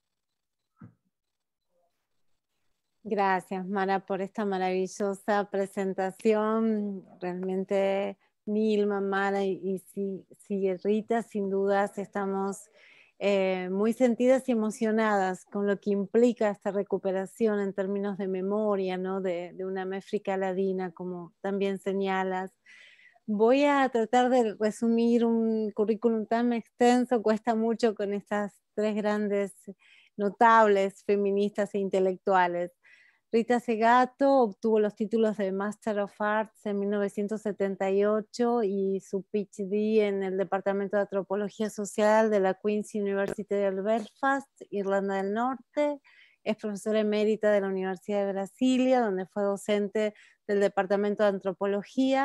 Gracias, Mara, por esta maravillosa presentación. Realmente Nilma, Mara y, y, y Rita, sin dudas estamos eh, muy sentidas y emocionadas con lo que implica esta recuperación en términos de memoria, ¿no? de, de una África ladina, como también señalas. Voy a tratar de resumir un currículum tan extenso, cuesta mucho con estas tres grandes notables feministas e intelectuales. Rita Segato obtuvo los títulos de Master of Arts en mil novecientos setenta y ocho y su P H D en el Departamento de Antropología Social de la Queen's University de Belfast, Irlanda del Norte. Es profesora emérita de la Universidad de Brasilia, donde fue docente del Departamento de Antropología,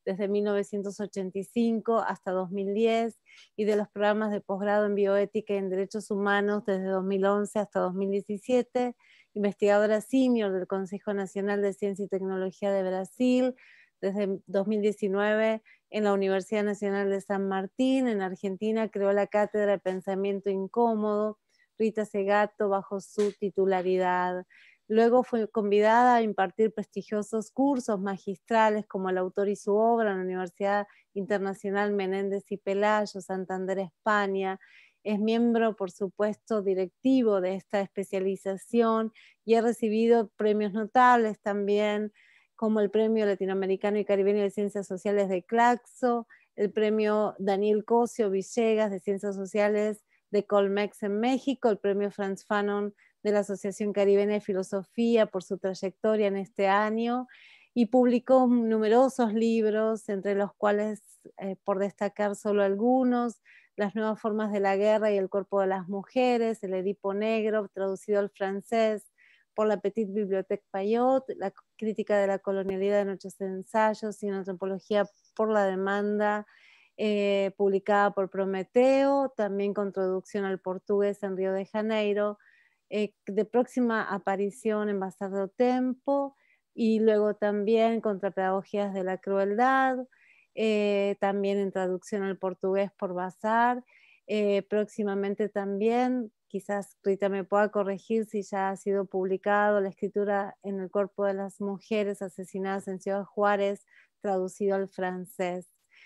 desde mil novecientos ochenta y cinco hasta dos mil diez, y de los programas de posgrado en bioética y en derechos humanos desde dos mil once hasta dos mil diecisiete, investigadora senior del Consejo Nacional de Ciencia y Tecnología de Brasil, desde dos mil diecinueve en la Universidad Nacional de San Martín, en Argentina, creó la Cátedra de Pensamiento Incómodo, Rita Segato, bajo su titularidad. Luego fue convidada a impartir prestigiosos cursos magistrales como El autor y su obra en la Universidad Internacional Menéndez y Pelayo, Santander, España. Es miembro, por supuesto, directivo de esta especialización y ha recibido premios notables también, como el Premio Latinoamericano y Caribeño de Ciencias Sociales de Claxo, el Premio Daniel Cosio Villegas de Ciencias Sociales de Colmex en México, el Premio Franz Fanon de la Asociación Caribeña de Filosofía por su trayectoria en este año, y publicó numerosos libros, entre los cuales, eh, por destacar solo algunos: Las nuevas formas de la guerra y el cuerpo de las mujeres, El Edipo Negro, traducido al francés por la Petite Bibliothèque Payot, La crítica de la colonialidad en ocho ensayos, y una antropología por la demanda, eh, publicada por Prometeo, también con traducción al portugués en Río de Janeiro, eh, de próxima aparición en Bazar do Tempo, y luego también Contrapedagogías de la Crueldad, eh, también en traducción al portugués por Bazar. Eh, próximamente también, quizás Rita me pueda corregir si ya ha sido publicado, La escritura en el cuerpo de las mujeres asesinadas en Ciudad Juárez, traducido al francés.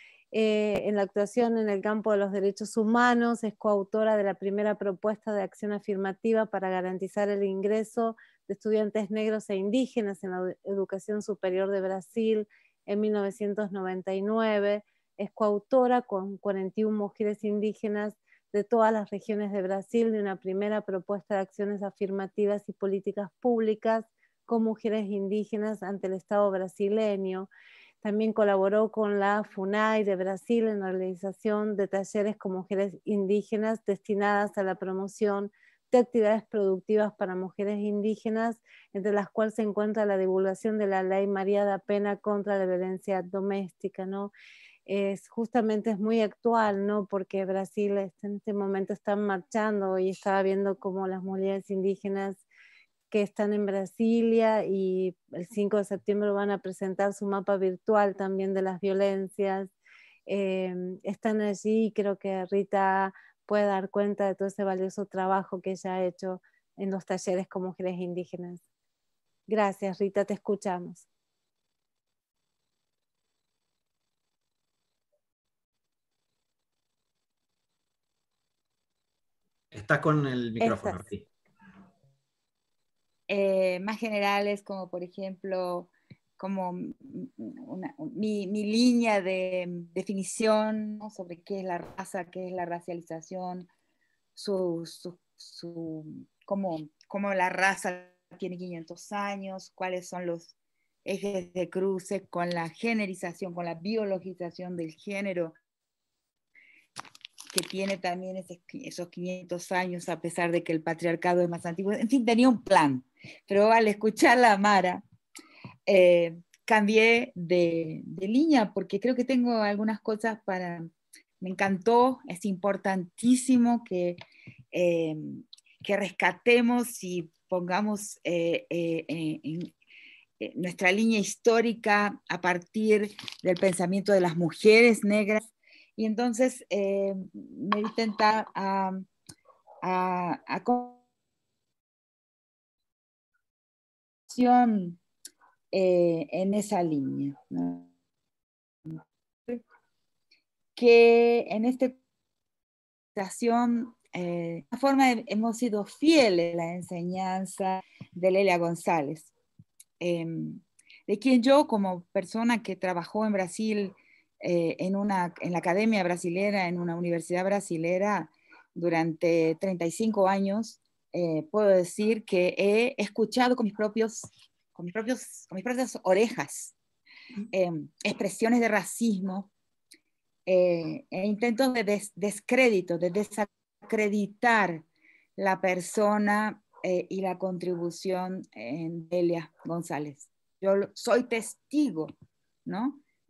Eh, en la actuación en el campo de los derechos humanos, es coautora de la primera propuesta de acción afirmativa para garantizar el ingreso de estudiantes negros e indígenas en la educación superior de Brasil en mil novecientos noventa y nueve. Es coautora con cuarenta y una mujeres indígenas de todas las regiones de Brasil de una primera propuesta de acciones afirmativas y políticas públicas con mujeres indígenas ante el Estado brasileño. También colaboró con la FUNAI de Brasil en la realización de talleres con mujeres indígenas destinadas a la promoción de actividades productivas para mujeres indígenas, entre las cuales se encuentra la divulgación de la Ley María da Pena contra la violencia doméstica, ¿no? Es, justamente es muy actual, ¿no? Porque Brasil en este momento está marchando, y estaba viendo cómo las mujeres indígenas que están en Brasilia, y el cinco de septiembre van a presentar su mapa virtual también de las violencias. Eh, están allí, y creo que Rita puede dar cuenta de todo ese valioso trabajo que ella ha hecho en los talleres con mujeres indígenas. Gracias, Rita, te escuchamos. Estás con el micrófono, Estás. Rita. Eh, más generales, como por ejemplo, como una, mi, mi línea de definición, ¿no?, sobre qué es la raza, qué es la racialización, su, su, su, cómo, cómo la raza tiene quinientos años, cuáles son los ejes de cruce con la generización, con la biologización del género, que tiene también ese, esos quinientos años, a pesar de que el patriarcado es más antiguo. En fin, tenía un plan, pero al escucharla a Mara, eh, cambié de, de línea, porque creo que tengo algunas cosas para... Me encantó, es importantísimo que, eh, que rescatemos y pongamos eh, eh, en, en nuestra línea histórica a partir del pensamiento de las mujeres negras. Y entonces eh, me vi tentar a, a, a eh, en esa línea, ¿no? Que en esta ocasión, eh, de forma hemos sido fieles a la enseñanza de Lelia González, eh, de quien yo, como persona que trabajó en Brasil, eh, en, una, en la academia brasilera, en una universidad brasilera durante treinta y cinco años, eh, puedo decir que he escuchado con mis propios, con mis propios, con mis propias orejas eh, expresiones de racismo, eh, e intentos de des descrédito, de desacreditar la persona eh, y la contribución de Lelia González. Yo soy testigo, ¿no?,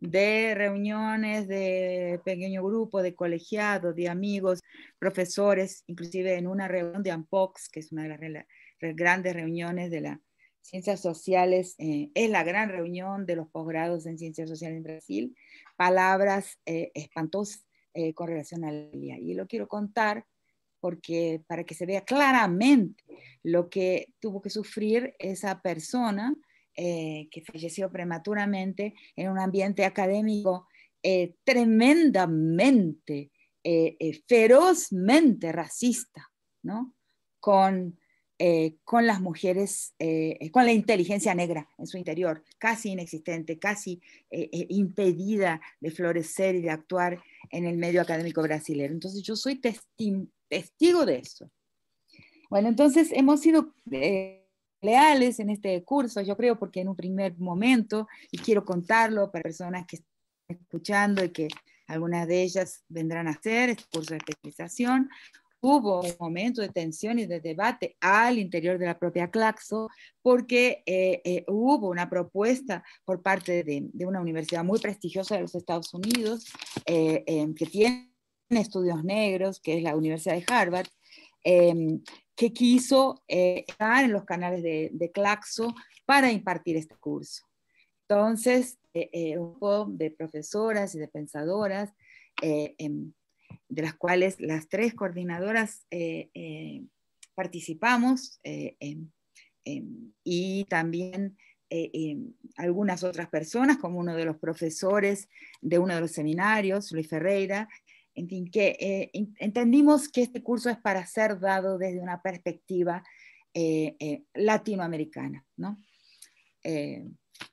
de reuniones, de pequeño grupo, de colegiados, de amigos, profesores, inclusive en una reunión de ANPOX, que es una de las re grandes reuniones de las ciencias sociales, eh, es la gran reunión de los posgrados en ciencias sociales en Brasil, palabras eh, espantosas eh, con relación a la Lelia. Y lo quiero contar porque para que se vea claramente lo que tuvo que sufrir esa persona eh, que falleció prematuramente en un ambiente académico eh, tremendamente, eh, eh, ferozmente racista, ¿no? Con, eh, con las mujeres, eh, con la inteligencia negra en su interior, casi inexistente, casi eh, eh, impedida de florecer y de actuar en el medio académico brasileño. Entonces yo soy testigo testigo de eso. Bueno, entonces hemos sido eh, leales en este curso, yo creo, porque en un primer momento, y quiero contarlo para personas que están escuchando y que algunas de ellas vendrán a hacer este curso de especialización, hubo un momento de tensión y de debate al interior de la propia Claxo, porque eh, eh, hubo una propuesta por parte de, de una universidad muy prestigiosa de los Estados Unidos, eh, eh, que tiene estudios negros, que es la Universidad de Harvard, eh, que quiso eh, estar en los canales de, de Claxo para impartir este curso. Entonces, eh, eh, un grupo de profesoras y de pensadoras, eh, eh, de las cuales las tres coordinadoras eh, eh, participamos, eh, eh, eh, y también eh, eh, algunas otras personas, como uno de los profesores de uno de los seminarios, Luis Ferreira, en fin, que eh, entendimos que este curso es para ser dado desde una perspectiva eh, eh, latinoamericana, ¿no? Eh,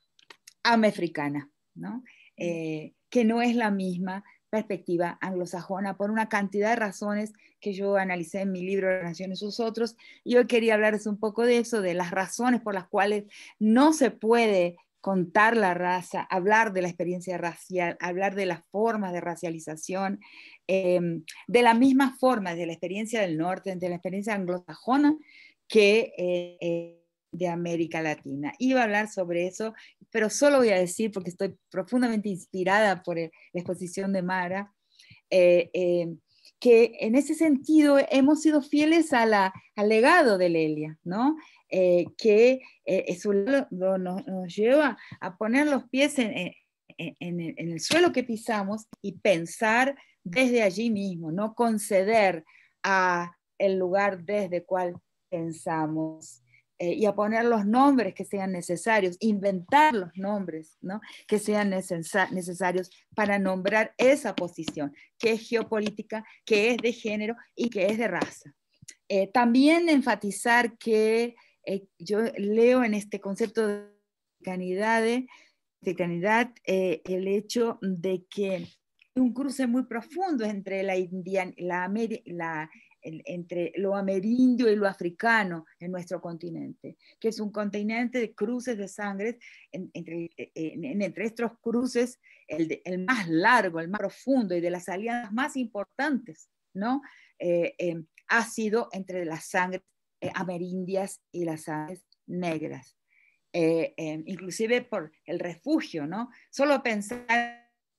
americana, ¿no? Eh, que no es la misma perspectiva anglosajona por una cantidad de razones que yo analicé en mi libro La Nación y sus otros, y hoy quería hablarles un poco de eso, de las razones por las cuales no se puede contar la raza, hablar de la experiencia racial, hablar de las formas de racialización, eh, de la misma forma de la experiencia del norte, de la experiencia anglosajona, que eh, eh, de América Latina. Iba a hablar sobre eso, pero solo voy a decir, porque estoy profundamente inspirada por el, la exposición de Mara, eh, eh, que en ese sentido hemos sido fieles a la, al legado de Lelia, ¿no? Eh, que eh, su legado nos, nos lleva a poner los pies en, en, en, en el suelo que pisamos y pensar desde allí mismo, no conceder a el lugar desde el cual pensamos. Eh, y a poner los nombres que sean necesarios, inventar los nombres, ¿no? Que sean necesarios para nombrar esa posición, que es geopolítica, que es de género y que es de raza. Eh, también enfatizar que eh, yo leo en este concepto de africanidad, de africanidad eh, el hecho de que hay un cruce muy profundo entre la, indian, la, la entre lo amerindio y lo africano en nuestro continente, que es un continente de cruces de sangre, en, entre, en, entre estos cruces, el, de, el más largo, el más profundo y de las alianzas más importantes, ¿no? Eh, eh, ha sido entre las sangres eh, amerindias y las sangres negras, eh, eh, inclusive por el refugio, ¿no? Solo pensar,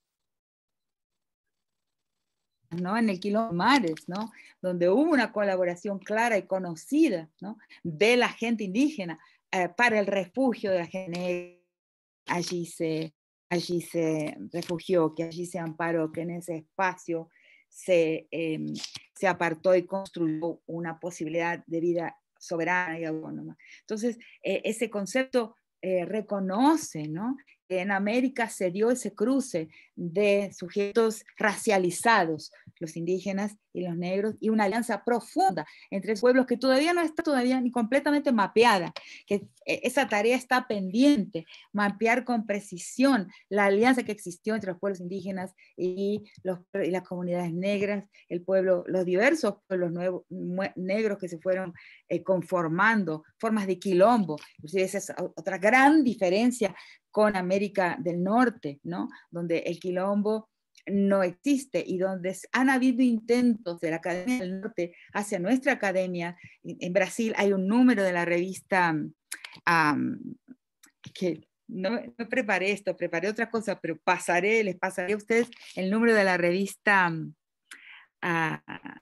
¿no? En el Quilombo Mares, ¿no? Donde hubo una colaboración clara y conocida, ¿no? De la gente indígena eh, para el refugio de la gente negra. Allí se, allí se refugió, que allí se amparó, que en ese espacio se, eh, se apartó y construyó una posibilidad de vida soberana y autónoma. Entonces, eh, ese concepto eh, reconoce, ¿no? Que en América se dio ese cruce de sujetos racializados, los indígenas y los negros, y una alianza profunda entre pueblos que todavía no está todavía ni completamente mapeada, que esa tarea está pendiente, mapear con precisión la alianza que existió entre los pueblos indígenas y, los, y las comunidades negras, el pueblo, los diversos pueblos nuevos, negros que se fueron eh, conformando, formas de quilombo. Esa es otra gran diferencia con América del Norte, ¿no? Donde el quilombo no existe y donde han habido intentos de la Academia del Norte hacia nuestra academia. En Brasil hay un número de la revista um, que no, no preparé esto, preparé otra cosa, pero pasaré, les pasaré a ustedes el número de la revista, uh,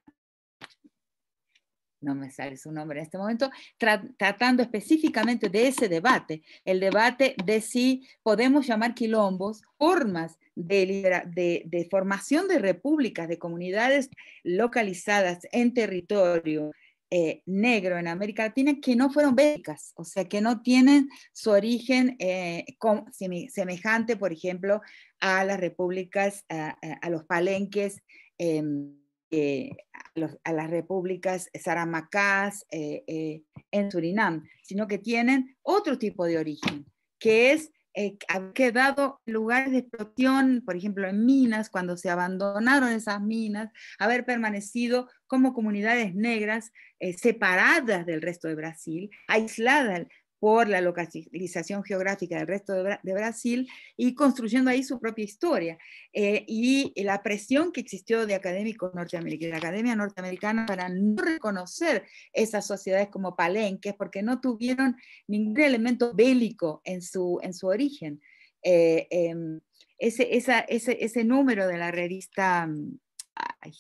no me sale su nombre en este momento, tra tratando específicamente de ese debate, el debate de si podemos llamar quilombos formas de, de, de formación de repúblicas, de comunidades localizadas en territorio eh, negro en América Latina que no fueron bélicas, o sea, que no tienen su origen eh, con, semejante, por ejemplo, a las repúblicas, a, a, a los palenques, eh, Eh, a, los, a las repúblicas saramacás eh, eh, en Surinam, sino que tienen otro tipo de origen, que es eh, haber quedado lugares de explosión, por ejemplo en minas, cuando se abandonaron esas minas, haber permanecido como comunidades negras eh, separadas del resto de Brasil, aisladas por la localización geográfica del resto de, Bra de Brasil y construyendo ahí su propia historia. Eh, y la presión que existió de académicos norteamericanos, de la academia norteamericana para no reconocer esas sociedades como palenques porque no tuvieron ningún elemento bélico en su, en su origen. Eh, eh, ese, esa, ese, ese número de la revista... Ay,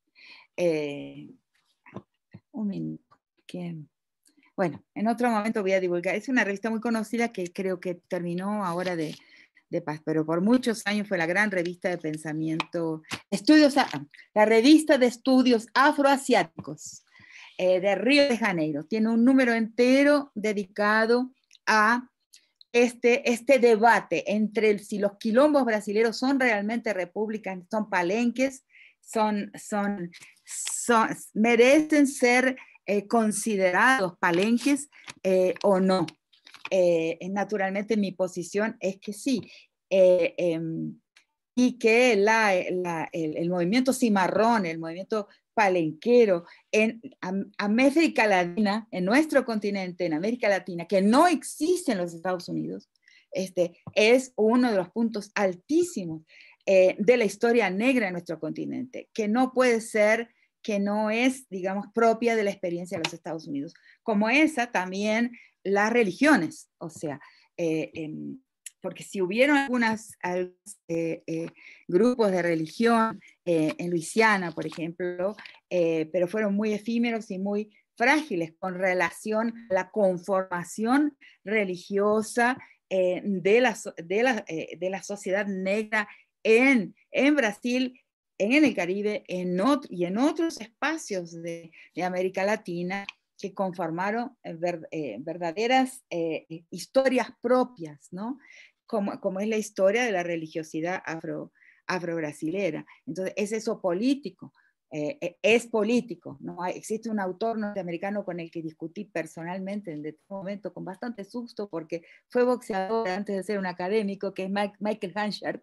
eh, un minuto, que... Bueno, en otro momento voy a divulgar. Es una revista muy conocida que creo que terminó ahora de, de paz, pero por muchos años fue la gran revista de pensamiento, estudios, la revista de estudios afroasiáticos eh, de Río de Janeiro. Tiene un número entero dedicado a este, este debate entre el, si los quilombos brasileños son realmente repúblicas, son palenques, son, son, son, merecen ser Eh, considerados palenques eh, o no. Eh, naturalmente mi posición es que sí. Eh, eh, y que la, la, el, el movimiento cimarrón, el movimiento palenquero en América Latina, en nuestro continente, en América Latina, que no existe en los Estados Unidos, este, es uno de los puntos altísimos eh, de la historia negra en nuestro continente, que no puede ser que no es, digamos, propia de la experiencia de los Estados Unidos. Como esa, también las religiones, o sea, eh, eh, porque si hubieron algunos eh, eh, grupos de religión eh, en Luisiana, por ejemplo, eh, pero fueron muy efímeros y muy frágiles con relación a la conformación religiosa eh, de, la, de, la, eh, de la sociedad negra en, en Brasil, en el Caribe en otro, y en otros espacios de, de América Latina que conformaron ver, eh, verdaderas eh, historias propias, ¿no? Como, como es la historia de la religiosidad afro, afro-brasilera. Entonces, es eso político, eh, es político, ¿no? Hay, existe un autor norteamericano con el que discutí personalmente en este momento con bastante susto porque fue boxeador antes de ser un académico, que es Mike, Michael Hanchart.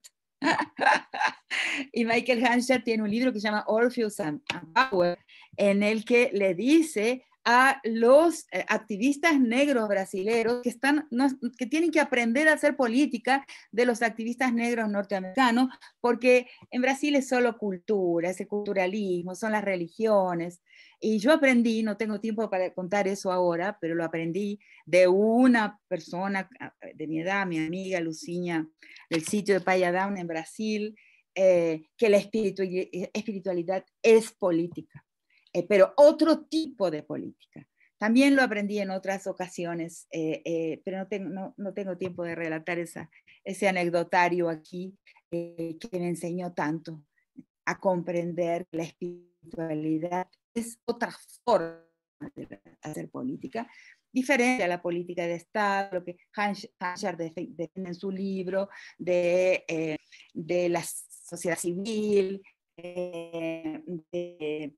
Y Michael Hanchart tiene un libro que se llama Orpheus and, and Power, en el que le dice a los eh, activistas negros brasileños que, están, no, que tienen que aprender a hacer política de los activistas negros norteamericanos, porque en Brasil es solo cultura, ese culturalismo, son las religiones. Y yo aprendí, no tengo tiempo para contar eso ahora, pero lo aprendí de una persona de mi edad, mi amiga Luciña, del sitio de Paya Down en Brasil, eh, que la espiritualidad es política. Eh, pero otro tipo de política. También lo aprendí en otras ocasiones, eh, eh, pero no tengo, no, no tengo tiempo de relatar esa, ese anecdotario aquí eh, que me enseñó tanto a comprender que la espiritualidad es otra forma de hacer política, diferente a la política de Estado, lo que Hanchart defiende en su libro, de, eh, de la sociedad civil, eh, de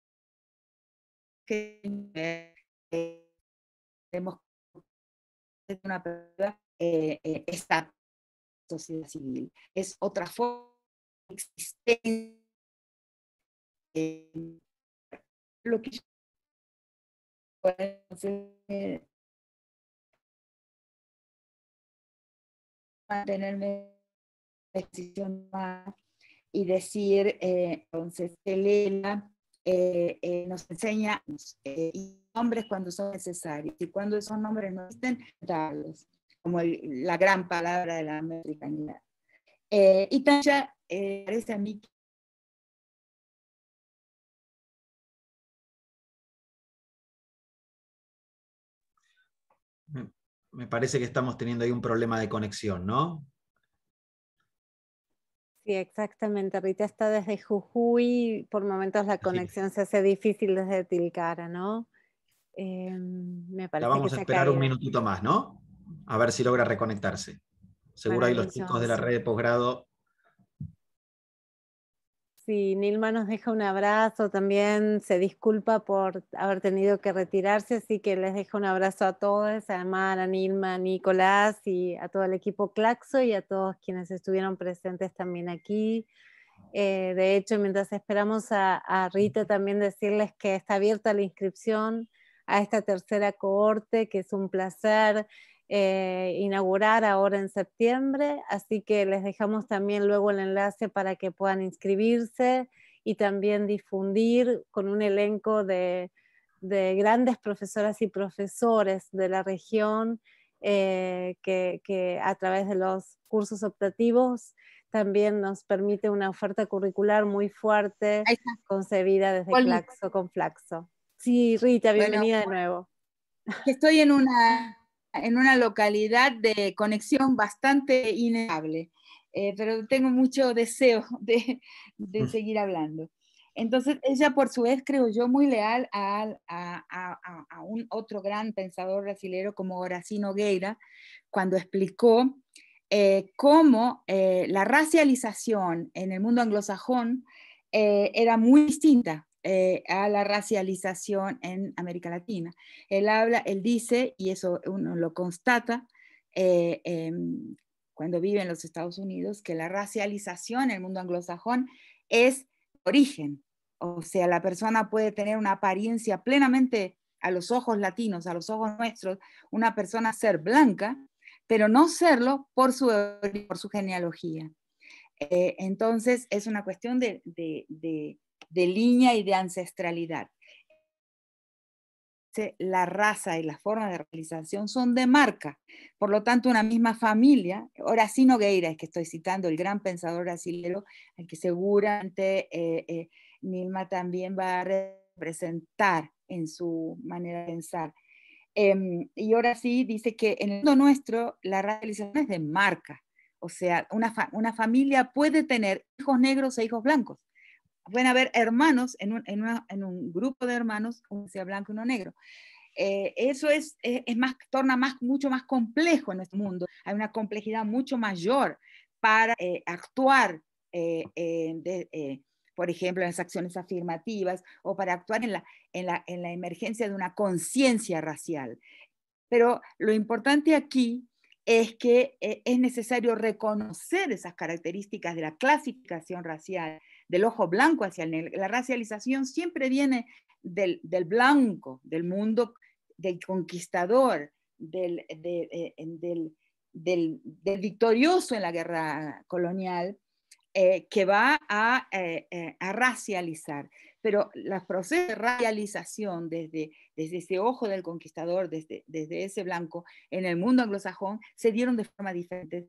que eh, tenemos una eh, eh, esta sociedad civil. Es otra forma de existencia. Eh, lo que yo puedo hacer, mantenerme en decisión más y decir, eh, entonces, Elena eh, eh, nos enseña eh, nombres cuando son necesarios y cuando esos nombres no existen, darlos. como el, la gran palabra de la americanidad. Eh, y también eh, parece a mí que Me, me parece que estamos teniendo ahí un problema de conexión, ¿no? Sí, exactamente. Rita está desde Jujuy, por momentos la conexión se hace difícil desde Tilcara, ¿no? Eh, me La parece que vamos a se ha esperar un caído. minutito más, ¿no? A ver si logra reconectarse. Seguro ahí los chicos de la Maravilloso. red de posgrado. Sí, Nilma nos deja un abrazo también, se disculpa por haber tenido que retirarse, así que les dejo un abrazo a todos, a Mar, a Nilma, a Nicolás y a todo el equipo Claxo y a todos quienes estuvieron presentes también aquí. Eh, de hecho, mientras esperamos a, a Rita, también decirles que está abierta la inscripción a esta tercera cohorte, que es un placer eh, inaugurar ahora en septiembre, así que les dejamos también luego el enlace para que puedan inscribirse y también difundir con un elenco de, de grandes profesoras y profesores de la región eh, que, que a través de los cursos optativos también nos permite una oferta curricular muy fuerte, concebida desde Oli, Claxo con Flaxo. Sí, Rita, bueno, bienvenida de nuevo. estoy en una, en una localidad de conexión bastante inestable, eh, pero tengo mucho deseo de, de seguir hablando. Entonces, ella por su vez, creo yo, muy leal a, a, a, a un otro gran pensador brasilero como Horacio Nogueira, cuando explicó eh, cómo eh, la racialización en el mundo anglosajón eh, era muy distinta eh, a la racialización en América Latina. Él habla, él dice, y eso uno lo constata, eh, eh, cuando vive en los Estados Unidos, que la racialización en el mundo anglosajón es origen. O sea, la persona puede tener una apariencia plenamente a los ojos latinos, a los ojos nuestros, una persona ser blanca, pero no serlo por su, por su genealogía. Eh, entonces, es una cuestión de, de, de, de línea y de ancestralidad. La raza y las formas de realización son de marca. Por lo tanto, una misma familia, Horacio Nogueira, es que estoy citando, el gran pensador brasilero, al que seguramente eh, eh, Nilma también va a representar en su manera de pensar. Eh, y ahora sí dice que en el mundo nuestro la realización es de marca. O sea, una, fa una familia puede tener hijos negros e hijos blancos. Pueden haber hermanos en un, en, una, en un grupo de hermanos, uno sea blanco y uno negro. Eh, eso es, es, es más, torna más, mucho más complejo en nuestro mundo. Hay una complejidad mucho mayor para eh, actuar, eh, eh, de, eh, por ejemplo, en las acciones afirmativas o para actuar en la, en la, en la emergencia de una conciencia racial. Pero lo importante aquí es que eh, es necesario reconocer esas características de la clasificación racial, del ojo blanco hacia el negro. La racialización siempre viene del, del blanco, del mundo, del conquistador, del, de, eh, del, del, del victorioso en la guerra colonial, eh, que va a, eh, eh, a racializar. Pero los procesos de racialización desde, desde ese ojo del conquistador, desde, desde ese blanco, en el mundo anglosajón, se dieron de forma diferente.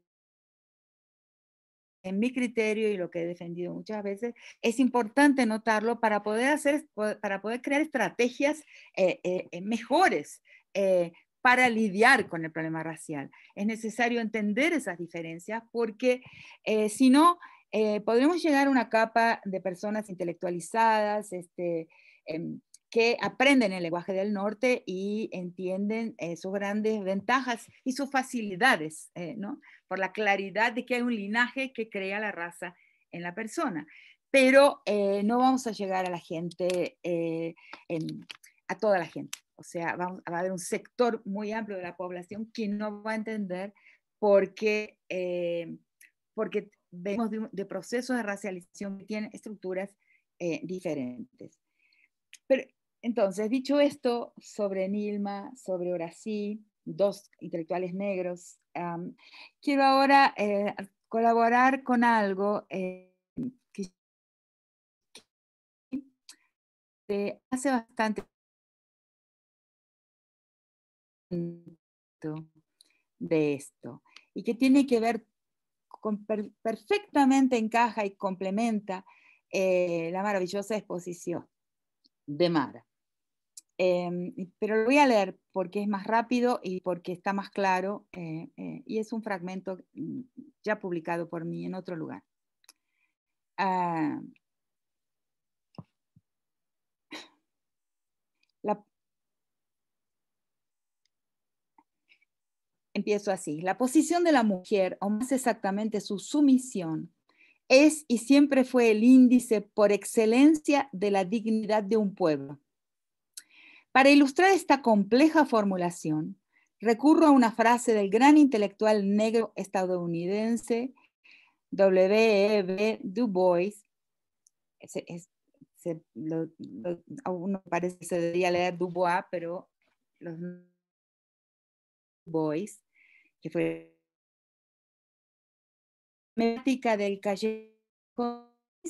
En mi criterio, y lo que he defendido muchas veces, es importante notarlo para poder, hacer, para poder crear estrategias eh, eh, mejores eh, para lidiar con el problema racial. Es necesario entender esas diferencias porque eh, si no, eh, podremos llegar a una capa de personas intelectualizadas, este, eh, que aprenden el lenguaje del norte y entienden eh, sus grandes ventajas y sus facilidades, eh, ¿no? Por la claridad de que hay un linaje que crea la raza en la persona. Pero eh, no vamos a llegar a la gente, eh, en, a toda la gente. O sea, vamos, va a haber un sector muy amplio de la población que no va a entender porque, eh, porque venimos de, de procesos de racialización que tienen estructuras eh, diferentes. Pero, entonces, dicho esto sobre Nilma, sobre Horacio, dos intelectuales negros, um, quiero ahora eh, colaborar con algo eh, que, que hace bastante de esto, y que tiene que ver con, per, perfectamente encaja y complementa eh, la maravillosa exposición de Mara. Eh, pero lo voy a leer porque es más rápido y porque está más claro, eh, eh, y es un fragmento ya publicado por mí en otro lugar. Uh, la, empiezo así. La posición de la mujer, o más exactamente su sumisión, es y siempre fue el índice por excelencia de la dignidad de un pueblo. Para ilustrar esta compleja formulación, recurro a una frase del gran intelectual negro estadounidense W E B Du Bois. Es, es, se, lo, lo, a uno parece que se debería leer Du Bois, pero los Du Bois, que fue temática del callejón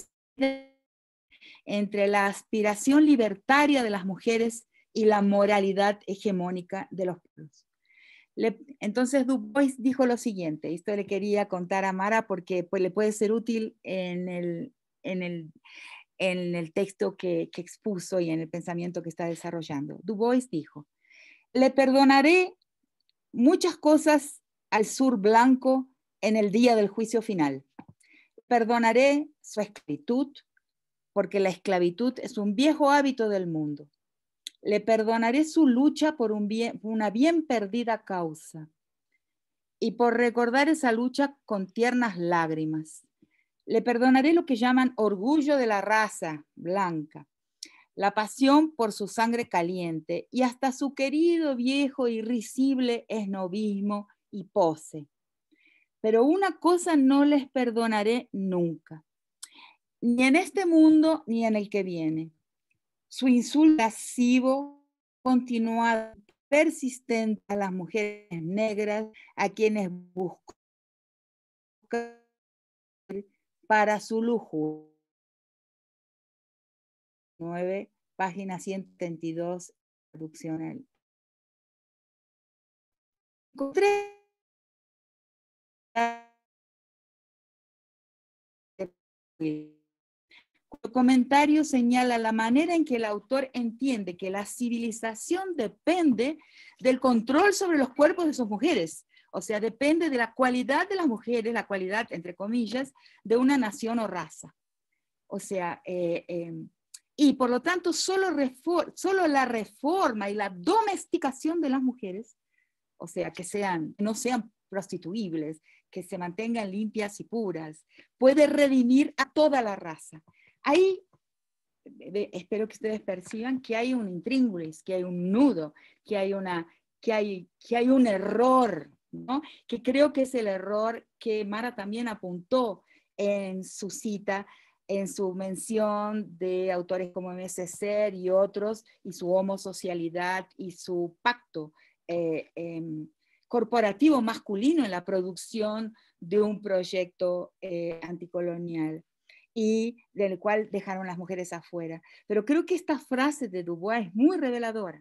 entre la aspiración libertaria de las mujeres y la moralidad hegemónica de los pueblos. Le, entonces Du Bois dijo lo siguiente, esto le quería contar a Mara porque pues, le puede ser útil en el, en el, en el texto que, que expuso y en el pensamiento que está desarrollando. Du Bois dijo, le perdonaré muchas cosas al sur blanco en el día del juicio final. Perdonaré su esclavitud, porque la esclavitud es un viejo hábito del mundo. Le perdonaré su lucha por un bien, una bien perdida causa y por recordar esa lucha con tiernas lágrimas. Le perdonaré lo que llaman orgullo de la raza blanca, la pasión por su sangre caliente y hasta su querido viejo y risible esnobismo y pose. Pero una cosa no les perdonaré nunca, ni en este mundo ni en el que viene. Su insulto lascivo, continuado, persistente a las mujeres negras, a quienes buscan para su lujo. nueve, página ciento setenta y dos, traducción. Encontré el comentario señala la manera en que el autor entiende que la civilización depende del control sobre los cuerpos de sus mujeres. O sea, depende de la cualidad de las mujeres, la cualidad, entre comillas, de una nación o raza. O sea, eh, eh, y por lo tanto, solo, solo la reforma y la domesticación de las mujeres, o sea, que sean, no sean prostituibles, que se mantengan limpias y puras, puede redimir a toda la raza. Ahí de, espero que ustedes perciban que hay un intríngulis, que hay un nudo, que hay, una, que hay, que hay un error, ¿no? Que creo que es el error que Mara también apuntó en su cita, en su mención de autores como M S C y otros, y su homosocialidad y su pacto eh, eh, corporativo masculino en la producción de un proyecto eh, anticolonial, y del cual dejaron las mujeres afuera. Pero creo que esta frase de Du Bois es muy reveladora.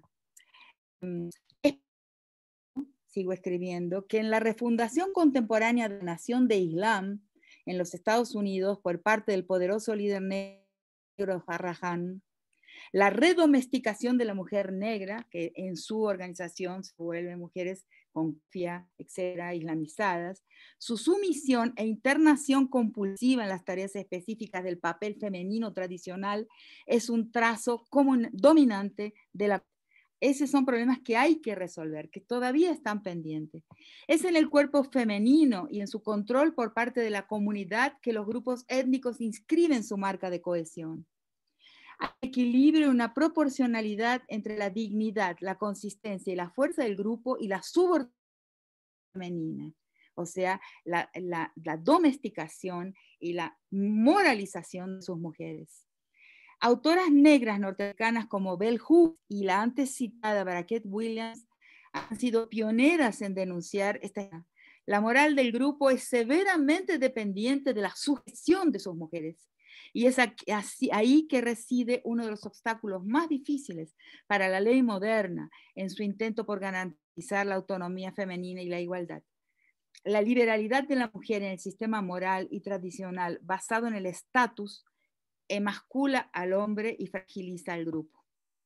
Sigo escribiendo, que en la refundación contemporánea de la nación de Islam en los Estados Unidos por parte del poderoso líder negro Farrakhan, la redomesticación de la mujer negra, que en su organización se vuelven mujeres con fia, etcétera, islamizadas, su sumisión e internación compulsiva en las tareas específicas del papel femenino tradicional es un trazo común, dominante de la... Esos son problemas que hay que resolver, que todavía están pendientes. Es en el cuerpo femenino y en su control por parte de la comunidad que los grupos étnicos inscriben su marca de cohesión. Hay equilibrio y una proporcionalidad entre la dignidad, la consistencia y la fuerza del grupo y la subordinación femenina. O sea, la, la, la domesticación y la moralización de sus mujeres. Autoras negras norteamericanas como Bell Hooks y la antes citada Brackett Williams han sido pioneras en denunciar esta. La moral del grupo es severamente dependiente de la sujeción de sus mujeres. Y es aquí, ahí que reside uno de los obstáculos más difíciles para la ley moderna en su intento por garantizar la autonomía femenina y la igualdad. La liberalidad de la mujer en el sistema moral y tradicional basado en el estatus emascula al hombre y fragiliza al grupo.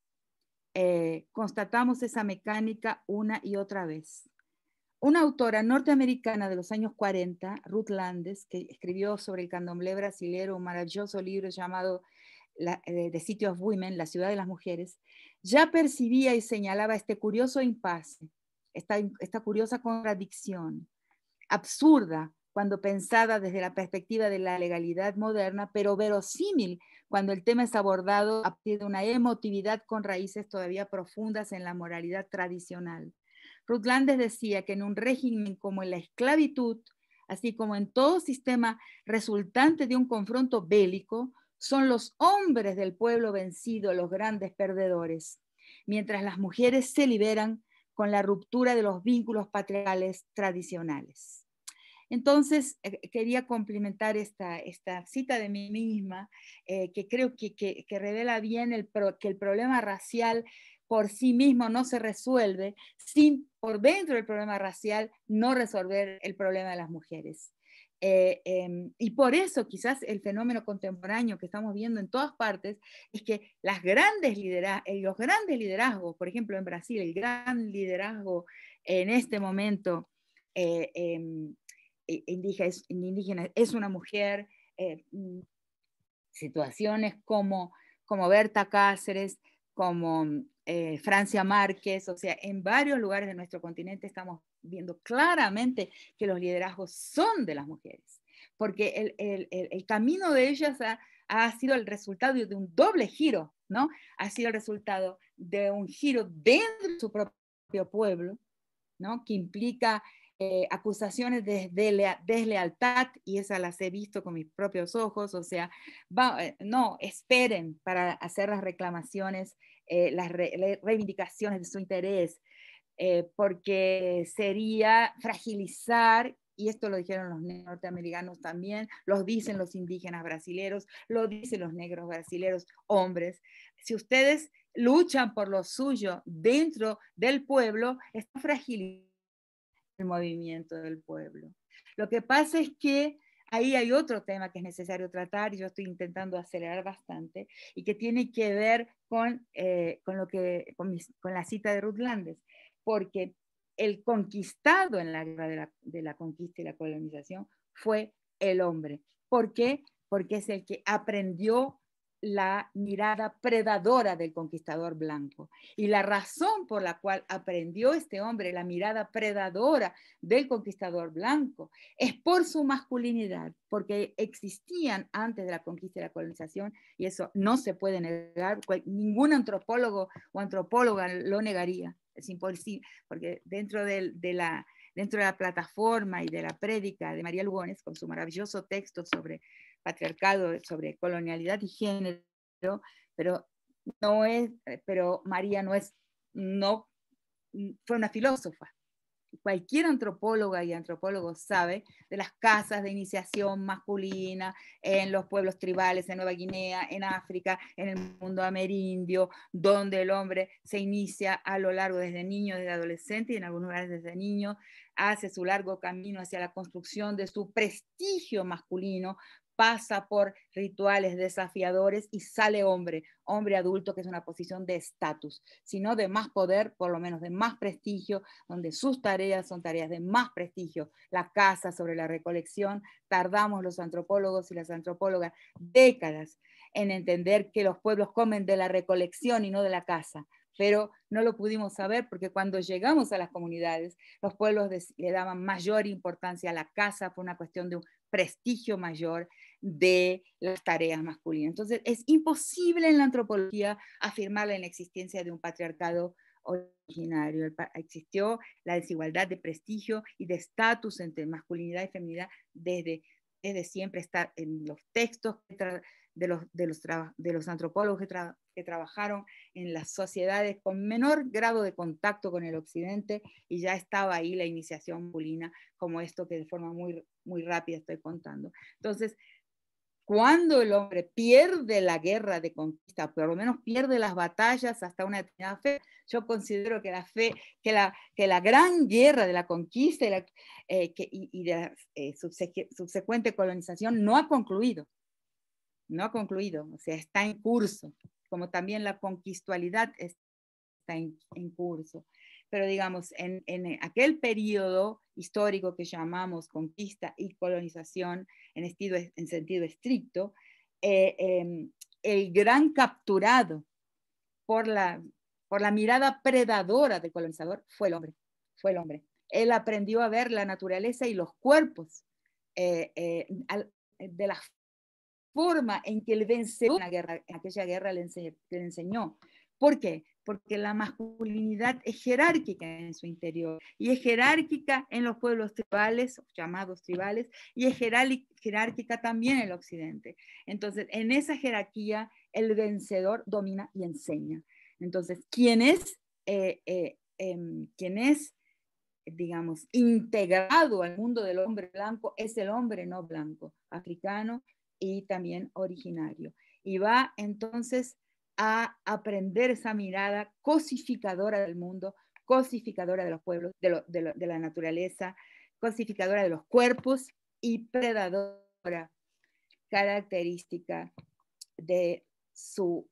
Eh, constatamos esa mecánica una y otra vez. Una autora norteamericana de los años cuarenta, Ruth Landes, que escribió sobre el candomblé brasilero un maravilloso libro llamado la, eh, The City of Women, La ciudad de las mujeres, ya percibía y señalaba este curioso impasse, esta, esta curiosa contradicción, absurda cuando pensada desde la perspectiva de la legalidad moderna, pero verosímil cuando el tema es abordado a partir de una emotividad con raíces todavía profundas en la moralidad tradicional. Ruth Landes decía que en un régimen como en la esclavitud, así como en todo sistema resultante de un confronto bélico, son los hombres del pueblo vencido los grandes perdedores, mientras las mujeres se liberan con la ruptura de los vínculos patriarcales tradicionales. Entonces, eh, quería complementar esta, esta cita de mí misma, eh, que creo que, que, que revela bien el pro, que el problema racial por sí mismo no se resuelve sin, por dentro del problema racial, no resolver el problema de las mujeres. Eh, eh, y por eso quizás el fenómeno contemporáneo que estamos viendo en todas partes es que las grandes lidera los grandes liderazgos, por ejemplo en Brasil, el gran liderazgo en este momento eh, eh, indígena, es, indígena es una mujer, eh, situaciones como, como Berta Cáceres, como eh, Francia Márquez, o sea, en varios lugares de nuestro continente estamos viendo claramente que los liderazgos son de las mujeres, porque el, el, el, el camino de ellas ha, ha sido el resultado de un doble giro, ¿no? Ha sido el resultado de un giro dentro de su propio pueblo, ¿no? Que implica eh, acusaciones de desle deslealtad, y esas las he visto con mis propios ojos, o sea, va, eh, no, esperen para hacer las reclamaciones, eh, las re reivindicaciones de su interés, eh, porque sería fragilizar, y esto lo dijeron los norteamericanos también, lo dicen los indígenas brasileros, lo dicen los negros brasileros, hombres. Si ustedes luchan por lo suyo dentro del pueblo, está fragilizando el movimiento del pueblo. Lo que pasa es que ahí hay otro tema que es necesario tratar, y yo estoy intentando acelerar bastante, y que tiene que ver con, eh, con, lo que, con, mis, con la cita de Ruth Landes, porque el conquistado en la guerra de la, de la conquista y la colonización fue el hombre. ¿Por qué? Porque es el que aprendió la mirada predadora del conquistador blanco. Y la razón por la cual aprendió este hombre la mirada predadora del conquistador blanco es por su masculinidad, porque existían antes de la conquista y la colonización, y eso no se puede negar, ningún antropólogo o antropóloga lo negaría, es imposible, porque dentro de, de la, dentro de la plataforma y de la prédica de María Lugones, con su maravilloso texto sobre patriarcado, sobre colonialidad y género, pero no es, pero María no es, no, fue una filósofa. Cualquier antropóloga y antropólogo sabe de las casas de iniciación masculina en los pueblos tribales en Nueva Guinea, en África, en el mundo amerindio, donde el hombre se inicia a lo largo desde niño, desde adolescente y en algunos lugares desde niño, hace su largo camino hacia la construcción de su prestigio masculino, pasa por rituales desafiadores y sale hombre, hombre adulto, que es una posición de estatus, sino de más poder, por lo menos de más prestigio, donde sus tareas son tareas de más prestigio. La caza sobre la recolección, tardamos los antropólogos y las antropólogas décadas en entender que los pueblos comen de la recolección y no de la caza, pero no lo pudimos saber porque cuando llegamos a las comunidades, los pueblos le daban mayor importancia a la caza por una cuestión de un prestigio mayor de las tareas masculinas. Entonces, es imposible en la antropología afirmar la inexistencia de un patriarcado originario. Existió la desigualdad de prestigio y de estatus entre masculinidad y feminidad desde, desde siempre. Está en los textos de los, de los, de los antropólogos que, tra que trabajaron en las sociedades con menor grado de contacto con el occidente, y ya estaba ahí la iniciación masculina, como esto que de forma muy, muy rápida estoy contando. Entonces, cuando el hombre pierde la guerra de conquista, por lo menos pierde las batallas hasta una determinada fe, yo considero que la fe, que la, que la gran guerra de la conquista y, la, eh, que, y, y de la eh, subsecu subsecuente colonización no ha concluido, no ha concluido, o sea, está en curso, como también la conquistualidad está en, en curso. Pero digamos, en, en aquel periodo histórico que llamamos conquista y colonización en, estilo, en sentido estricto, eh, eh, el gran capturado por la, por la mirada predadora del colonizador fue el hombre, fue el hombre. Él aprendió a ver la naturaleza y los cuerpos eh, eh, al, de la forma en que el vencedor en, la guerra, en aquella guerra le, ense le enseñó. ¿Por qué? Porque la masculinidad es jerárquica en su interior y es jerárquica en los pueblos tribales, llamados tribales, y es jerárquica también en el occidente. Entonces, en esa jerarquía, el vencedor domina y enseña. Entonces, ¿quién es, eh, eh, eh, ¿quién es, digamos, integrado al mundo del hombre blanco? Es el hombre no blanco, africano y también originario. Y va entonces a aprender esa mirada cosificadora del mundo, cosificadora de los pueblos, de, lo, de, lo, de la naturaleza, cosificadora de los cuerpos y predadora, característica de, su,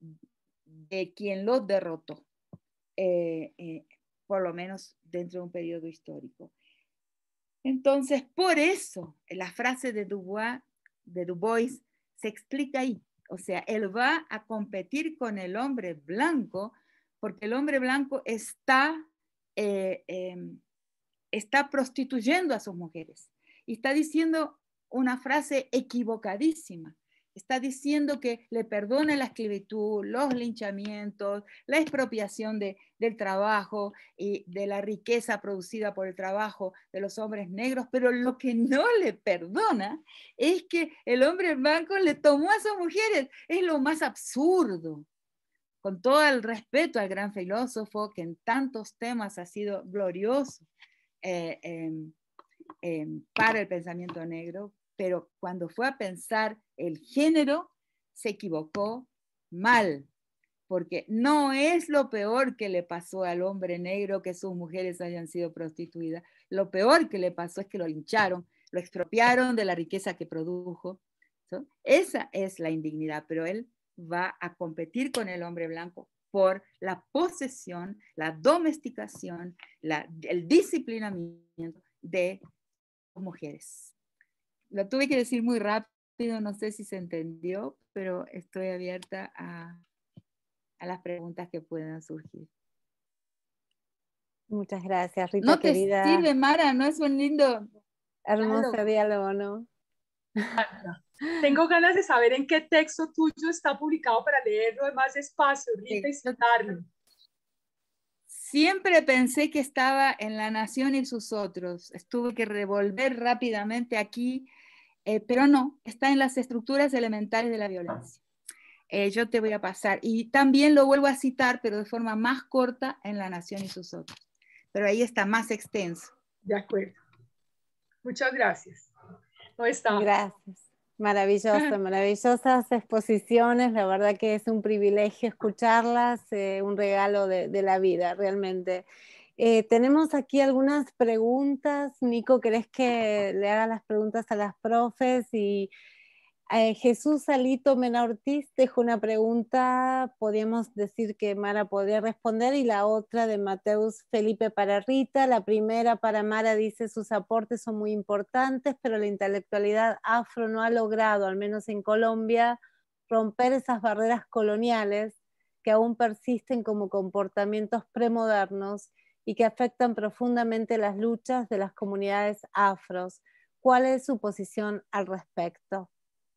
de quien lo derrotó, eh, eh, por lo menos dentro de un periodo histórico. Entonces, por eso, la frase de Du Bois, de Du Bois se explica ahí. O sea, él va a competir con el hombre blanco porque el hombre blanco está, eh, eh, está prostituyendo a sus mujeres. Y está diciendo una frase equivocadísima. Está diciendo que le perdona la esclavitud, los linchamientos, la expropiación de, del trabajo y de la riqueza producida por el trabajo de los hombres negros, pero lo que no le perdona es que el hombre blanco le tomó a sus mujeres. Es lo más absurdo. Con todo el respeto al gran filósofo que en tantos temas ha sido glorioso eh, eh, eh, para el pensamiento negro, pero cuando fue a pensar el género, se equivocó mal, porque no es lo peor que le pasó al hombre negro que sus mujeres hayan sido prostituidas. Lo peor que le pasó es que lo lincharon, lo expropiaron de la riqueza que produjo. ¿So? Esa es la indignidad, pero él va a competir con el hombre blanco por la posesión, la domesticación, la, el disciplinamiento de mujeres. Lo tuve que decir muy rápido, no sé si se entendió, pero estoy abierta a, a las preguntas que puedan surgir. Muchas gracias, Rita, no querida. No te sirve, Mara, ¿no es un lindo hermoso diálogo, diálogo, ¿no? Tengo ganas de saber en qué texto tuyo está publicado para leerlo de más despacio, Rita, sí. y citarlo. Siempre pensé que estaba en La Nación y sus otros. Tuve que revolver rápidamente aquí, eh, pero no, está en las estructuras elementales de la violencia. Eh, yo te voy a pasar. Y también lo vuelvo a citar, pero de forma más corta, en La Nación y sus otros. Pero ahí está más extenso. De acuerdo. Muchas gracias. ¿Cómo está? Gracias. Maravilloso, maravillosas exposiciones, la verdad que es un privilegio escucharlas, eh, un regalo de, de la vida, realmente. Eh, tenemos aquí algunas preguntas. Nico, ¿querés que le haga las preguntas a las profes? Y eh, Jesús Alito Mena Ortiz dejó una pregunta, podríamos decir que Mara podría responder, y la otra de Mateus Felipe para Rita. La primera para Mara dice: sus aportes son muy importantes, pero la intelectualidad afro no ha logrado, al menos en Colombia, romper esas barreras coloniales que aún persisten como comportamientos premodernos y que afectan profundamente las luchas de las comunidades afros. ¿Cuál es su posición al respecto?